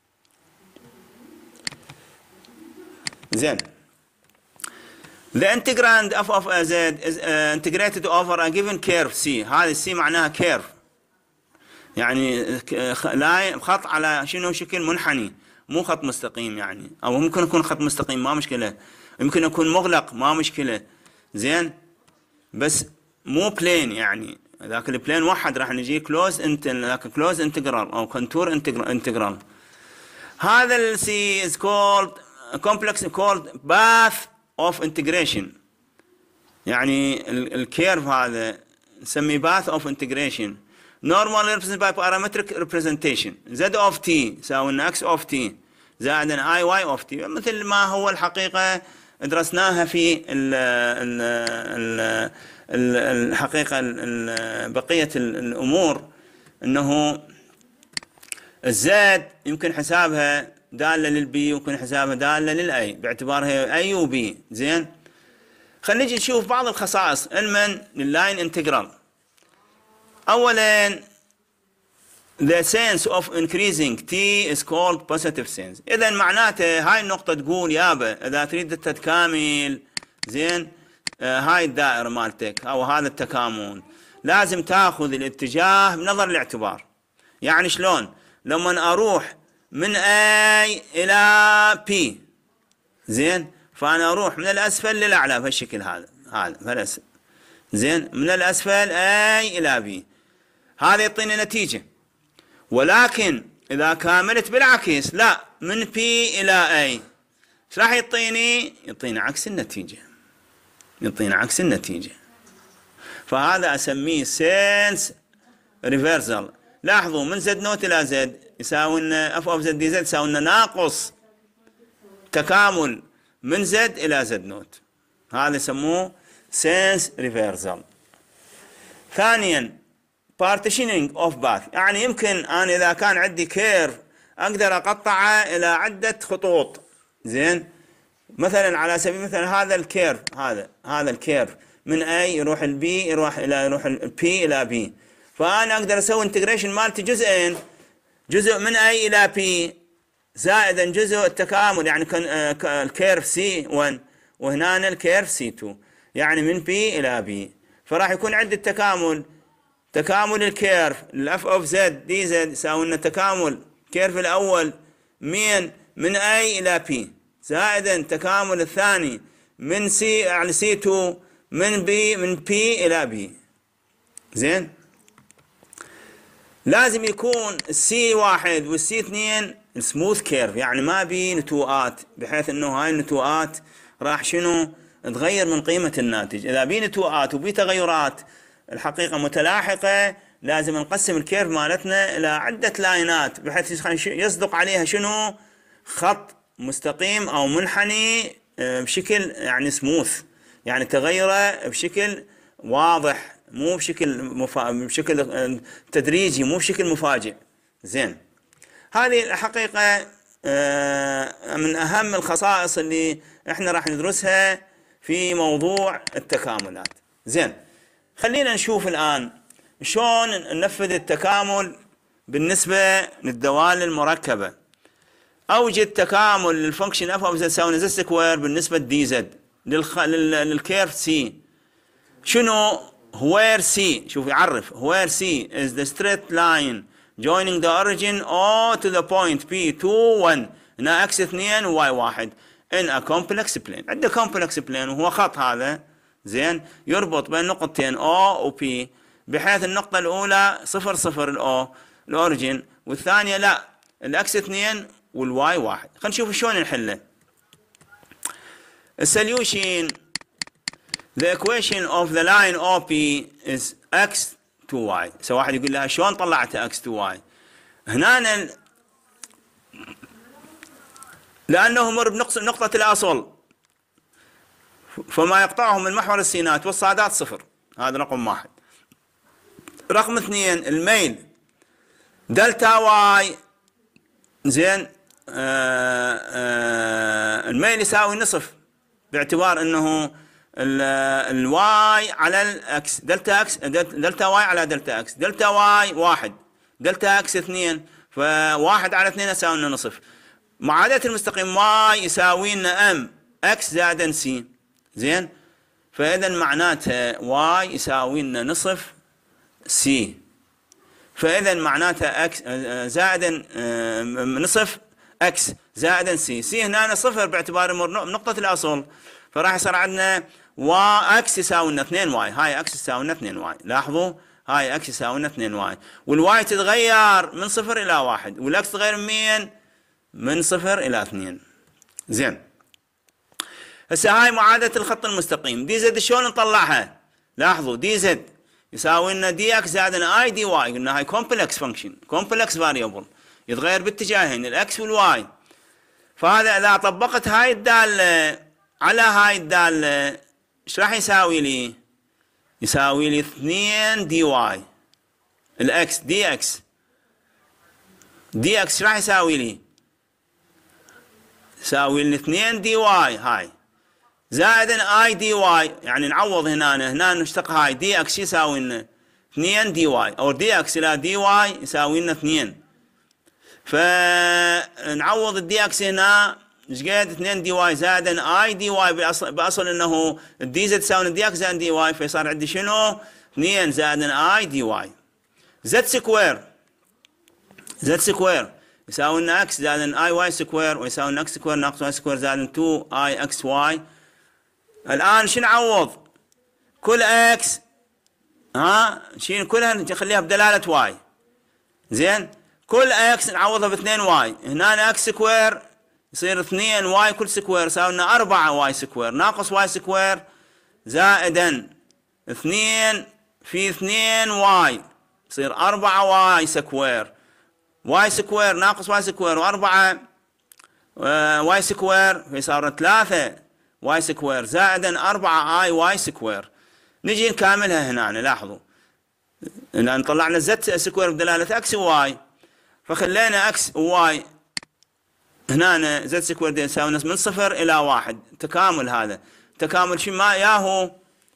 زين. The integrand f of z is uh, integrated over a given curve c. هذه c معناها curve، يعني لاين خط على شنو؟ شكل منحني، مو خط مستقيم يعني، او ممكن يكون خط مستقيم ما مشكله، يمكن يكون مغلق ما مشكله. زين. بس مو بلين، يعني ذاك البلين واحد راح نجي كلوز انت ذاك كلوز انتجرال او كونتور انتجرال. هذا السي از كولد كومبلكس كولد باث اوف انتجريشن، يعني الكيرف هذا نسميه باث اوف انتجريشن. normally represented by parametric representation. z of t يساوي لنا x of t زائد i y of t، مثل ما هو الحقيقة درسناها في ال ال ال الحقيقة ال بقية الأمور، أنه الزد يمكن حسابها دالة للبي، يمكن حسابها دالة للأي باعتبارها أي وبي. زين. خلينا نجي نشوف بعض الخصائص علما لللاين انتجرال. أولا the sense of increasing t is called positive sense. إذا معناته هاي النقطة تقول يابا إذا تريد تتكامل زين آه هاي الدائرة مالتك أو هذا التكامل لازم تأخذ الاتجاه بنظر الاعتبار. يعني شلون؟ لما أروح من A إلى P، زين، فأنا أروح من الأسفل للأعلى بهالشكل هذا هذا بهالأسفل. زين. من الأسفل A إلى B، هذا يعطيني نتيجة. ولكن إذا كاملت بالعكس، لا، من P إلى A، ايش راح يعطيني؟ يعطيني عكس النتيجة، يعطيني عكس النتيجة. فهذا أسميه سينس ريفرسال. لاحظوا من زد نوت إلى زد يساوي لنا اف اوف زد دي زد يساوي لنا ناقص تكامل من زد إلى زد نوت، هذا يسموه سينس ريفرسال. ثانيا partitioning of path، يعني يمكن أنا إذا كان عندي كيرف أقدر أقطعه إلى عدة خطوط. زين. مثلا على سبيل المثال هذا الكيرف، هذا هذا الكيرف من A يروح البي، يروح الى يروح البي الى بي، فانا اقدر اسوي انتجريشن مالتي جزئين، جزء من A الى P زائدا جزء التكامل، يعني كان الكيرف سي واحد وهنا الكيرف سي اثنين، يعني من P الى B، فراح يكون عندي التكامل، تكامل الكيرف الاف اوف زد دي زد يساوي لنا تكامل الكيرف الاول من من A الى P زائدا تكامل الثاني من C يعني سي اثنين من B من P الى B. زين. لازم يكون السي واحد والسي اثنين سموث كيرف، يعني ما بي نتوءات، بحيث انه هاي النتوءات راح شنو تغير من قيمة الناتج. اذا بي نتوءات وبي تغيرات الحقيقة متلاحقة لازم نقسم الكيرف مالتنا الى عدة لاينات بحيث يصدق عليها شنو خط مستقيم او منحني بشكل يعني سموث، يعني تغيره بشكل واضح، مو بشكل مفا... بشكل تدريجي، مو بشكل مفاجئ. زين. هذه الحقيقة من أهم الخصائص اللي احنا راح ندرسها في موضوع التكاملات. زين. خلينا نشوف الآن شلون ننفذ التكامل بالنسبة للدوال المركبة. أوجد تكامل للفانكشن اف اوف زد يساوي زد سكوير بالنسبة لدي زد للخ... للكيرف سي. شنو where C؟ شوف يعرف where C is the straight line joining the origin O to the point P two one هنا x اثنين و y واحد in a complex plane. عنده complex plane وهو خط هذا. زين. يربط بين نقطتين O و P بحيث النقطة الأولى صفر صفر الأو الأوريجين والثانية لا الأكس اثنين والواي واحد. خلينا نشوف شلون نحله. السوليوشن The equation of the line O P is x to y. سو واحد يقول لها شلون طلعت x to y؟ هنا لأنه مر بنقطة الأصل فما يقطعهم من محور السينات والصادات صفر. هذا رقم واحد. رقم اثنين الميل دلتا واي. زين. آآ آآ الميل يساوي نصف باعتبار انه الواي على الاكس، دلتا اكس دلتا واي على دلتا اكس، دلتا واي واحد دلتا اكس اثنين، فواحد على اثنين يساوي لنا نصف. معادلة المستقيم واي يساوي لنا ام اكس زائدا سي. زين. فاذا معناتها واي يساوي لنا نصف سي، فاذا معناتها اكس زائدا نصف اكس زائدا سي. سي هنا صفر باعتبار نقطة الاصل، فراح يصير عندنا وا اكس يساوي لنا اثنين واي. هاي اكس يساوي لنا اثنين واي. لاحظوا هاي اكس يساوي لنا اثنين واي، والواي تتغير من صفر الى واحد، والاكس تتغير من من صفر الى اثنين. زين. هسه هاي معادلة الخط المستقيم. دي زد شلون نطلعها؟ لاحظوا دي زد يساوي لنا دي اكس زائد اي دي واي. قلنا هاي كومبلكس فانكشن، كومبلكس فاريبل يتغير باتجاهين الاكس والواي. فهذا اذا طبقت هاي الدالة على هاي الدالة ايش راح يساوي لي؟ يساوي لي اثنين دي واي. الاكس دي اكس دي اكس راح يساوي لي؟ يساوي لي اثنين دي واي هاي زائدا اي دي واي، يعني نعوض هنا هنا نشتق هاي دي اكس يساوي لنا اثنين دي واي، او دي اكس الى دي واي يساوي لنا اثنين، فنعوض الدي اكس هنا ايش قد؟ اثنين دي واي زائدا اي دي واي، باصل, بأصل انه الدي زد تساوي دي اكس زائد دي واي، فصار عندي شنو؟ اثنين زائدا اي دي واي. زد سكوير زد سكوير يساوي لنا اكس زائدا اي واي سكوير، ويساوي لنا اكس سكوير ناقص واي سكوير زائدا اثنين اي اكس واي. الان شو نعوض؟ كل اكس ها شيل كلها نخليها بدلاله واي. زين. كل اكس نعوضها ب اثنين واي، هنا اكس سكوير يصير اثنين واي كل سكوير يساوي لنا أربعة واي سكوير ناقص واي سكوير زائدا اثنين في اثنين واي يصير أربعة واي سكوير، واي سكوير ناقص واي سكوير وأربعة واي سكوير فيصير ثلاثة واي سكوير زائدا أربعة اي واي سكوير. نجي نكاملها هنا. لاحظوا لأن طلعنا زد سكوير بدلالة اكس وواي، فخلينا اكس وواي هنا زد سكوير دي يساوي من صفر إلى واحد، تكامل. هذا تكامل شو ما ياهو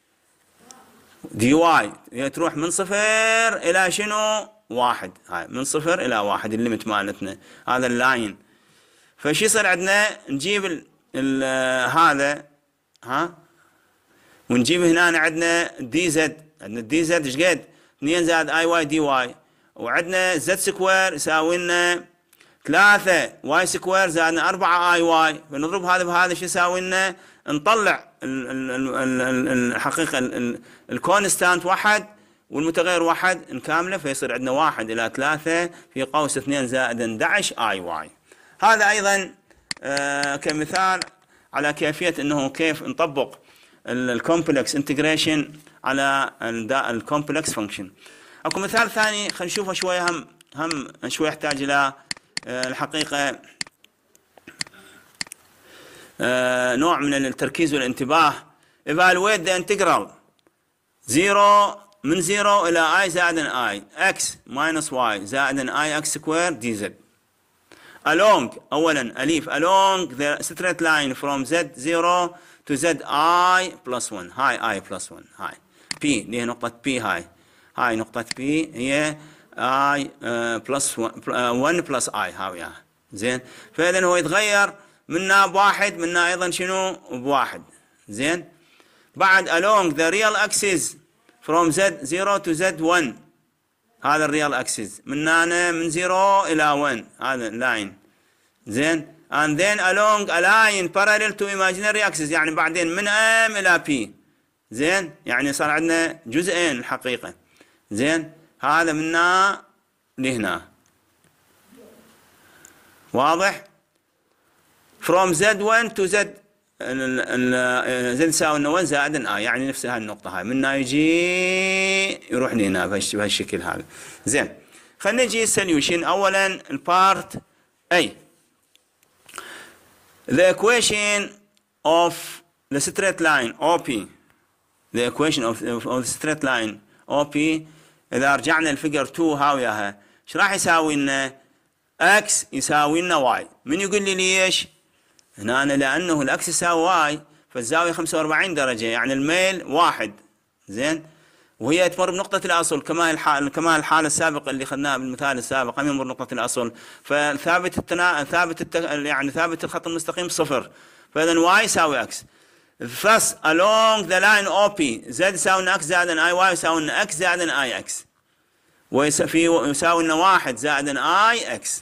دي واي، هي تروح من صفر إلى شنو؟ واحد. هاي من صفر إلى واحد الليمت مالتنا، هذا اللاين. فشي يصير عندنا؟ نجيب ال ال هذا ها، ونجيب هنا عندنا دي زد، عندنا الدي زد ايش قد؟ اثنين زائد اي واي دي واي، وعندنا زد سكوير يساوي لنا ثلاثة واي سكوير زائد أربعة اي واي، فنضرب هذا بهذا شو يساوي لنا؟ نطلع الحقيقة الكونستانت واحد والمتغير واحد نكامله، فيصير عندنا واحد إلى ثلاثة في قوس اثنين زائد أحد عشر اي واي. هذا أيضا آه كمثال على كيفية أنه كيف نطبق الكومبلكس انتجريشن على الكومبلكس فانكشن. اكو مثال ثاني خلينا نشوفه شويه، هم هم شويه يحتاج الى الحقيقه نوع من التركيز والانتباه. evaluate the integral زيرو من زيرو الى i زائد i x minus y زائد i x square dz along. اولا اليف along the straight line from z zero to z i plus one. هاي i plus one، هاي p اللي هي نقطة p، هاي هاي نقطة p هي i plus one plus i هاي وياها. زين، فإذا هو يتغير منا بواحد، منا أيضا شنو بواحد. زين، بعد along the real axis from z zero to z one، هذا الريال axis منا من زيرو إلى واحد، هذا لاين. زين، and then along a line parallel to imaginary axis، يعني بعدين من M إلى P. زين، يعني صار عندنا جزئين الحقيقة. زين، هذا منا لهنا، واضح؟ from زد واحد to Z Z يساوي لنا واحد زائد I، يعني نفس هاي النقطة، هاي منا يجي يروح لهنا بهالشكل هذا. زين، خلينا نجي السوليوشن. أولا البارت A، the equation of the straight line O P، the equation of, of the straight line O P إذا رجعنا الفيجر اثنين هاوياها ايش راح يساوي لنا؟ x يساوي لنا y. من يقول لي ليش؟ هنا أنا لأنه الأكس يساوي y فالزاوية خمسة وأربعين درجة، يعني الميل واحد. زين، وهي تمر بنقطة الأصل كما الحال كما الحالة السابقة اللي أخذناها بالمثال السابق، هم يمر نقطة الأصل. فثابت التنا... ثابت الت... يعني ثابت الخط المستقيم صفر، فإذا y يساوي x. Thus along the line O P z يساوي لنا x زائد i y يساوي لنا x زائد i x، ويساوي لنا واحد زائد i x.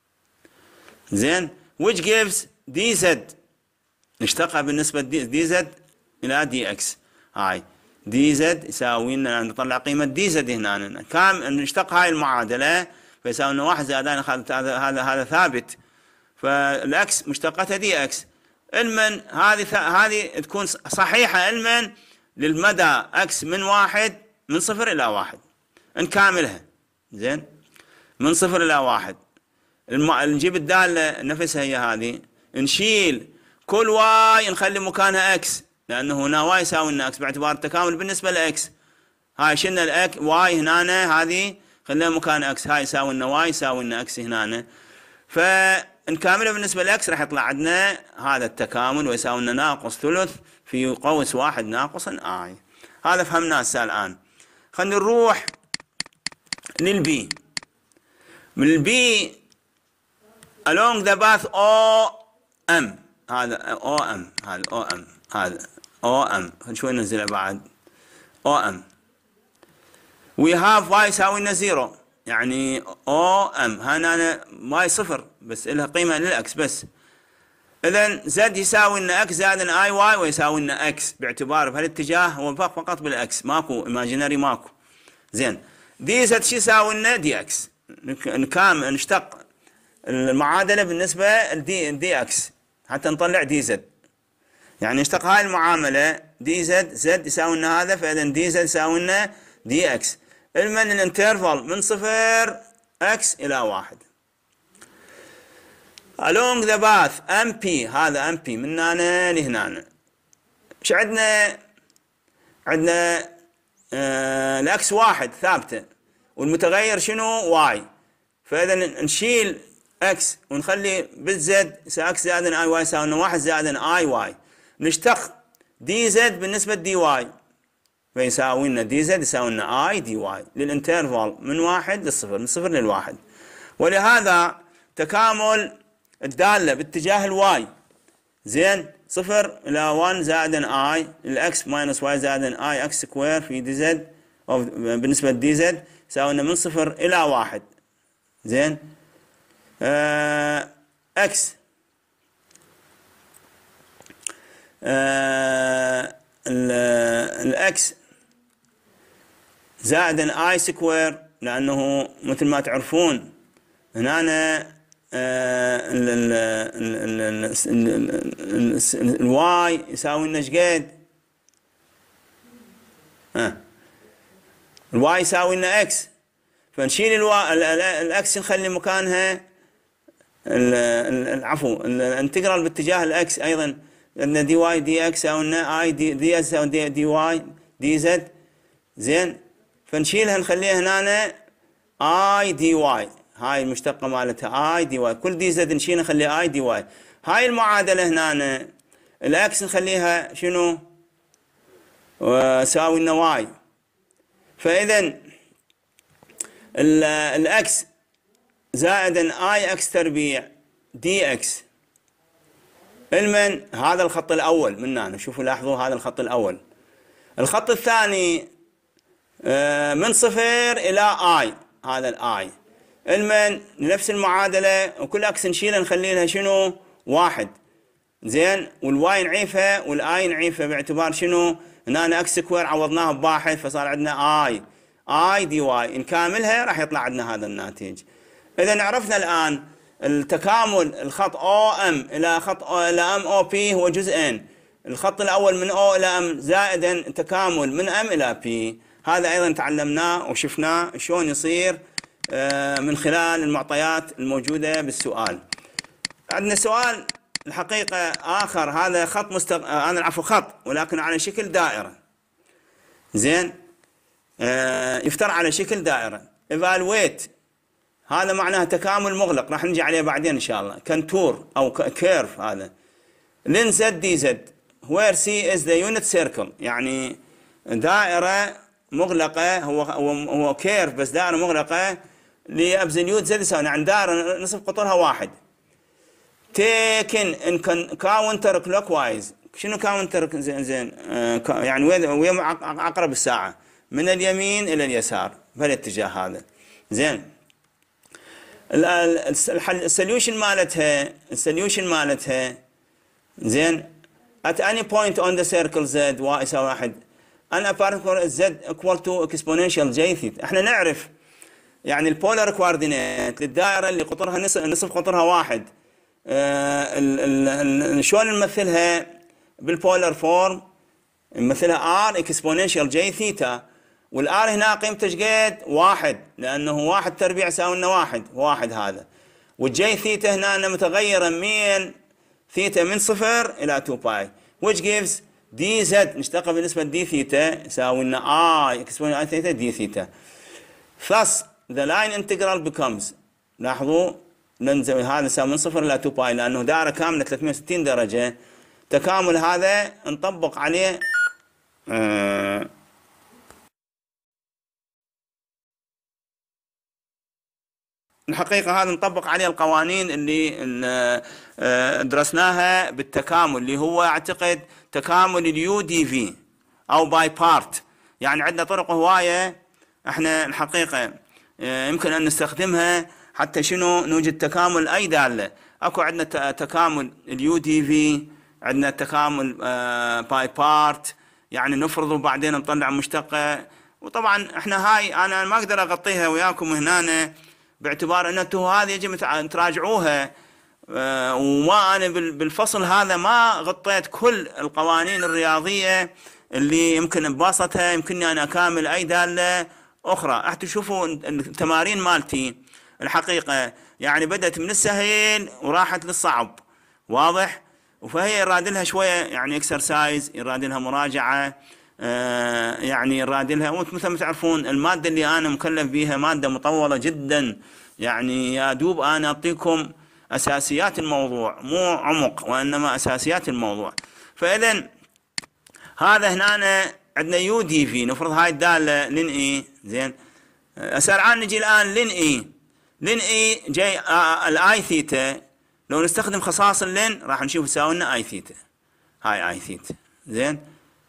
زين، which gives dz، نشتقها بالنسبة dz إلى dx. هاي dz يساوي لنا، نطلع قيمة dz هنا، كم نشتق هاي المعادلة فيساوي لنا واحد زائد هذا هذا هذا ثابت، فالx مشتقتها dx. علما هذه هذه تكون صحيحة علما للمدى x من واحد من صفر إلى واحد، نكاملها. زين، من صفر إلى واحد نجيب الدالة نفسها هي هذه، نشيل كل واي نخلي مكانها اكس، لأنه هنا واي يساوي لنا اكس باعتبار التكامل بالنسبة لاكس. هاي شلنا الاك واي هنا، هذه خلينا مكان اكس، هاي يساوي لنا واي يساوي لنا اكس هنا. فنكامله بالنسبة لاكس راح يطلع عندنا هذا التكامل ويساوي لنا ناقص ثلث في قوس واحد ناقص اي. هذا فهمناه هسه الآن. خلينا نروح للبي. من البي along the path O M، هذا O M، هذا O M، هذا O M، شوي ننزله بعد O M. we have y يساوي لنا زيرو، يعني O M هنا y صفر بس لها قيمة للأكس بس. إذن Z يساوي لنا x زائد I y ويساوي لنا x باعتبار بهالاتجاه هو فقط بالأكس، ماكو imaginary ماكو. زين، دي Z شو يساوي لنا دي x. نكام نشتق المعادلة بالنسبة لدي دي اكس حتى نطلع دي زد، يعني نشتق هاي المعاملة دي زد، زد يساوي لنا هذا، فإذا دي زد يساوي لنا دي اكس. علما الانترفال من صفر اكس إلى واحد. along the path ام بي، هذا ام بي من هنا لهنا. ايش عندنا؟ عندنا آه الاكس واحد ثابتة والمتغير شنو؟ واي. فإذا نشيل اكس ونخلي بالزد اكس زائد اي واي يساوي لنا واحد زائد اي واي، نشتق دي زد بالنسبة دي واي فيساوي لنا دي زد يساوي لنا اي دي واي للانترفال من واحد للصفر، من صفر للواحد. ولهذا تكامل الدالة باتجاه الواي زين صفر الى واحد زائد اي الاكس ماينس واي زائد اي اكس سكوير في دي زد او بالنسبة لدي زد يساوي لنا من صفر الى واحد زين آه اكس آه الاكس زائد اي سكوير، لانه مثل ما تعرفون هنا الواي يساوي لنا ايش قد؟ الواي يساوي لنا اكس، فنشيل الواي الاكس نخلي مكانها العفو الانتجرال باتجاه الاكس ايضا لان دي واي دي اكس يساوي لنا اي دي دي يساوي دي, دي واي دي زد زين، فنشيلها نخليها هنا اي دي واي، هاي المشتقة مالتها اي دي واي، كل دي زد نشيلها نخليها اي دي واي. هاي المعادلة هنا الاكس نخليها شنو؟ وساوي لنا واي، فاذا الاكس زائد اي اكس تربيع دي اكس المن هذا الخط الاول من هنا، شوفوا لاحظوا هذا الخط الاول. الخط الثاني من صفر الى اي، هذا الاي المن نفس المعادلة وكل اكس نشيلها نخلي لها شنو؟ واحد زين، والواي نعيفها والاي نعيفها باعتبار شنو؟ هنا اكس سكوير عوضناها بواحد فصار عندنا اي اي دي واي، نكاملها راح يطلع عندنا هذا الناتج. اذا عرفنا الان التكامل الخط او ام الى خط أو الى ام او بي هو جزئين، الخط الاول من او الى ام زائدا تكامل من ام الى بي، هذا ايضا تعلمناه وشفناه شلون يصير من خلال المعطيات الموجودة بالسؤال. عندنا سؤال الحقيقة آخر، هذا خط مستق... أنا العفو خط ولكن على شكل دائرة زين آه يفترض على شكل دائرة. evaluate هذا معناه تكامل مغلق راح نجي عليه بعدين إن شاء الله، كنتور أو كيرف هذا لين زد دي زد where C is the unit circle، يعني دائرة مغلقة، هو هو هو كيرف بس دائرة مغلقة لابزوليوت زد يساوي يعني دائرة نصف قطرها واحد. taken in counter clockwise، شنو كاونتر زين زين آه يعني وين عقرب الساعة من اليمين إلى اليسار بهالاتجاه هذا زين. السوليوشن مالتها السوليوشن مالتها زين at any point on the circle z y يساوي واحد أنا باركور z equal to exponential j theta. احنا نعرف يعني البولار كواردينيت للدائرة اللي قطرها نصف نصف قطرها واحد آه شلون نمثلها بالبولار فورم؟ نمثلها r exponential j theta، والار هنا قيمته ايش قد؟ واحد، لانه واحد تربيع يساوي لنا واحد واحد هذا، والجي ثيتا هنا متغيرة من ثيتا من صفر الى اثنين باي which gives دي زد نشتقها بالنسبة لدي ثيتا يساوي لنا اي exponential ثيتا دي ثيتا. thus the line integral becomes، لاحظوا ننزل هذا يساوي من صفر الى اثنين باي لانه دائرة كاملة ثلاثمئة وستين درجة، تكامل هذا نطبق عليه آه الحقيقة هذا نطبق عليه القوانين اللي درسناها بالتكامل اللي هو اعتقد تكامل اليو دي في او باي بارت، يعني عندنا طرق هواية احنا الحقيقة يمكن ان نستخدمها حتى شنو نوجد تكامل اي دالة. اكو عندنا تكامل اليو دي في، عندنا تكامل باي بارت يعني نفرض وبعدين نطلع مشتقة، وطبعا احنا هاي انا ما اقدر اغطيها وياكم هنا باعتبار ان انتم هذه يجب تراجعوها، وما انا بالفصل هذا ما غطيت كل القوانين الرياضيه اللي يمكن ببسطها يمكنني انا اكامل اي داله اخرى. حتى تشوفوا التمارين مالتي الحقيقه يعني بدات من السهل وراحت للصعب، واضح؟ فهي يراد لها شويه يعني اكسرسايز، يراد لها مراجعه آه يعني نرادلها. ومثل ما تعرفون المادة اللي أنا مكلف بها مادة مطولة جدا، يعني يا دوب أنا أعطيكم أساسيات الموضوع، مو عمق وإنما أساسيات الموضوع. فإذا هذا هنا عندنا يو دي في، نفرض هاي الدالة لن إي. زين أسرعان نجي الآن لن إي. لن إي جاي آه الآي ثيتا، لو نستخدم خصائص اللن راح نشوف يساوي لنا آي ثيتا. هاي آي ثيتا. زين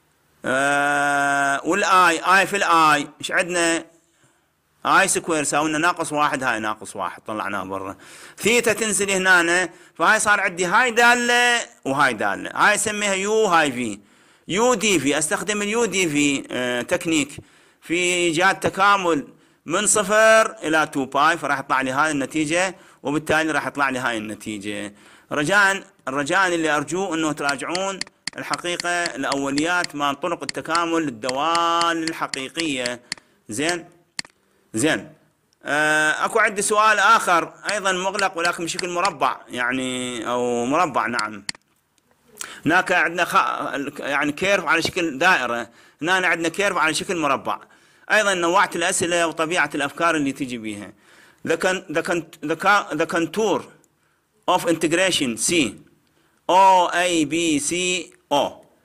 آه والاي اي في الاي ايش عندنا؟ اي سكوير يساوي لنا ناقص واحد، هاي ناقص واحد طلعناها برا. ثيتا تنزل هنا، فهاي صار عندي هاي داله وهاي داله، هاي اسميها يو هاي في. يو دي في استخدم اليو دي في آه تكنيك في ايجاد تكامل من صفر الى تو باي، فراح يطلع لي هاي النتيجه، وبالتالي راح يطلع لي هاي النتيجه. رجاء الرجاء اللي ارجوه انه تراجعون الحقيقة الأوليات مع طرق التكامل الدوال الحقيقية. زين زين آه أكو عندي سؤال آخر أيضا مغلق ولكن بشكل مربع، يعني أو مربع. نعم هناك عندنا خ... يعني كيرف على شكل دائرة، هنا عندنا كيرف على شكل مربع. أيضا نوعت الأسئلة وطبيعة الأفكار اللي تجي بيها. the, con... the, con... the, con... the contour of integration C O A B C O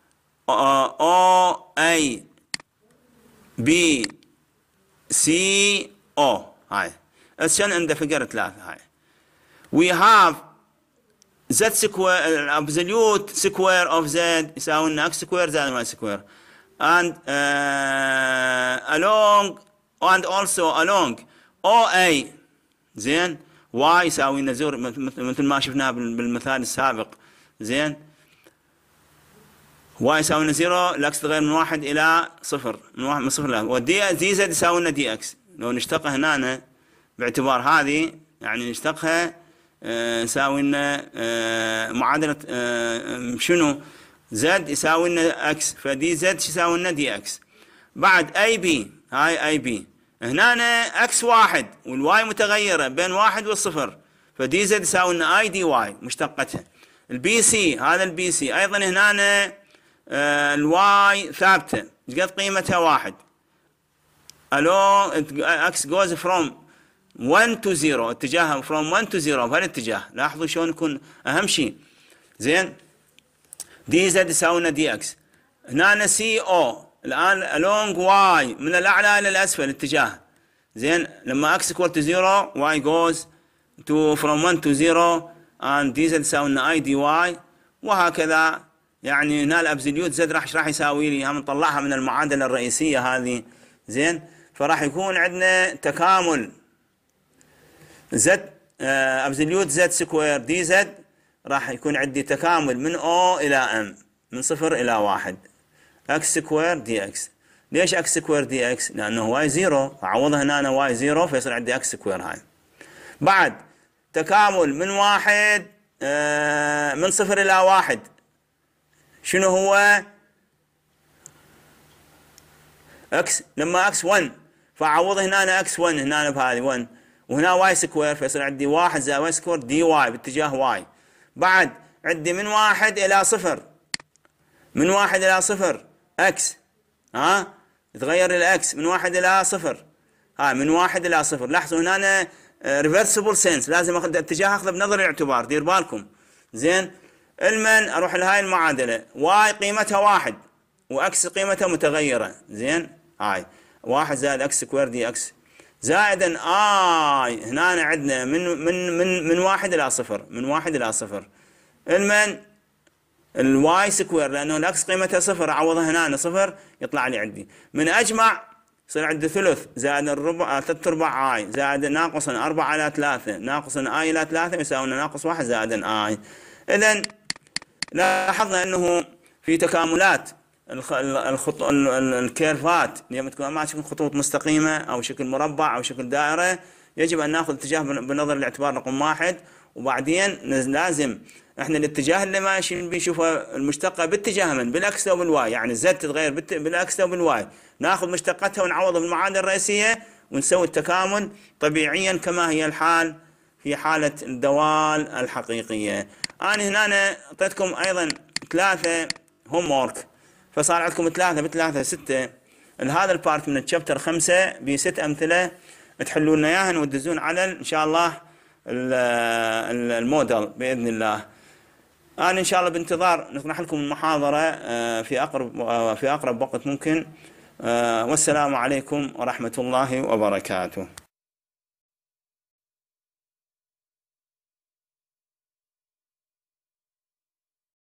O A B C O هاي الشن عند فقرة ثلاثة. هاي we have z square absolute square of z يساوي لنا x square زائد y square and uh, along and also along O A. زين y يساوي لنا زور مثل ما شفناها بالمثال السابق. زين y يساوي لنا زيرو، الاكس تغير من واحد الى صفر، من واحد من صفر الى ودي دي زد يساوي لنا دي اكس. لو نشتقها هنا باعتبار هذه يعني نشتقها يساوي لنا معادلة شنو؟ زد يساوي لنا اكس، فدي زد يساوي لنا دي اكس. بعد اي بي، هاي اي بي هنا اكس واحد والواي متغيرة بين واحد والصفر، فدي زد يساوي لنا اي دي واي مشتقتها. البي سي هذا البي سي ايضا هنا آه الواي ثابته، ايش قد قيمتها؟ واحد. الو اكس جوز فروم واحد تو صفر، اتجاهها فروم واحد تو صفر بهالاتجاه. لاحظوا شلون يكون اهم شيء. زين دي زد يساوي لنا دي اكس. هنا سي او الان along واي من الاعلى الى الاسفل اتجاه. زين لما اكس equal to صفر واي goes to from واحد to صفر and دي زد يساوي لنا اي دي واي، وهكذا. يعني هنا الابسوليوت زد راح ايش راح يساوي لي؟ هم نطلعها من المعادله الرئيسيه هذه. زين فراح يكون عندنا تكامل زد ابسوليوت زد سكوير دي زد، راح يكون عندي تكامل من او الى ام، من صفر الى واحد، اكس سكوير دي اكس. ليش اكس سكوير دي اكس؟ لانه واي زيرو، اعوضها هنا أنا واي زيرو فيصير عندي اكس سكوير. هاي بعد تكامل من واحد آه من صفر الى واحد، شنو هو؟ اكس لما اكس واحد، فاعوض هنا أنا اكس واحد هنا بهذه واحد، وهنا واي سكوير فيصير عندي واحد زائد واي سكوير دي واي باتجاه واي. بعد عندي من واحد الى صفر، من واحد الى صفر اكس، ها يتغير الاكس من واحد الى صفر. ها من واحد الى صفر. لاحظوا هنا أنا ريفرسبل سنس، لازم اخذ اتجاه اخذه بنظر الاعتبار، دير بالكم. زين المن اروح لهاي المعادله، واي قيمتها واحد واكس قيمتها متغيره. زين هاي واحد زائد اكس سكوير دي اكس زائدا اي هنا عندنا من من من من واحد الى صفر، من واحد الى صفر المن الواي سكوير، لانه الاكس قيمتها صفر اعوضها هنا صفر يطلع لي عندي من اجمع يصير عندي ثلث زائد الربع ثلاث ارباع اي زائد ناقص أربعة على ثلاثة ناقص اي الى ثلاثة يساوي ناقص واحد زائد اي. اذا لاحظنا انه في تكاملات الخط الكيرفات لما تكون ما تكون خطوط مستقيمه او شكل مربع او شكل دائره، يجب ان ناخذ اتجاه بنظر الاعتبار رقم واحد، وبعدين لازم احنا الاتجاه اللي ماشي بنشوفه المشتقه باتجاه من بالاكس او بالواي، يعني الزد تتغير بالاكس او بالواي، ناخذ مشتقتها ونعوضها بالمعادله الرئيسيه ونسوي التكامل طبيعيا كما هي الحال في حاله الدوال الحقيقيه. انا هنا اعطيتكم ايضا ثلاثه هوم وورك، فصار عندكم ثلاثة بثلاثة ستة. هذا البارت من الشابتر خمسة بست أمثلة تحلون لنا إياهن وتدزون على إن شاء الله الموديل بإذن الله. أنا إن شاء الله بانتظار نطرح لكم المحاضرة في أقرب في أقرب وقت ممكن. والسلام عليكم ورحمة الله وبركاته.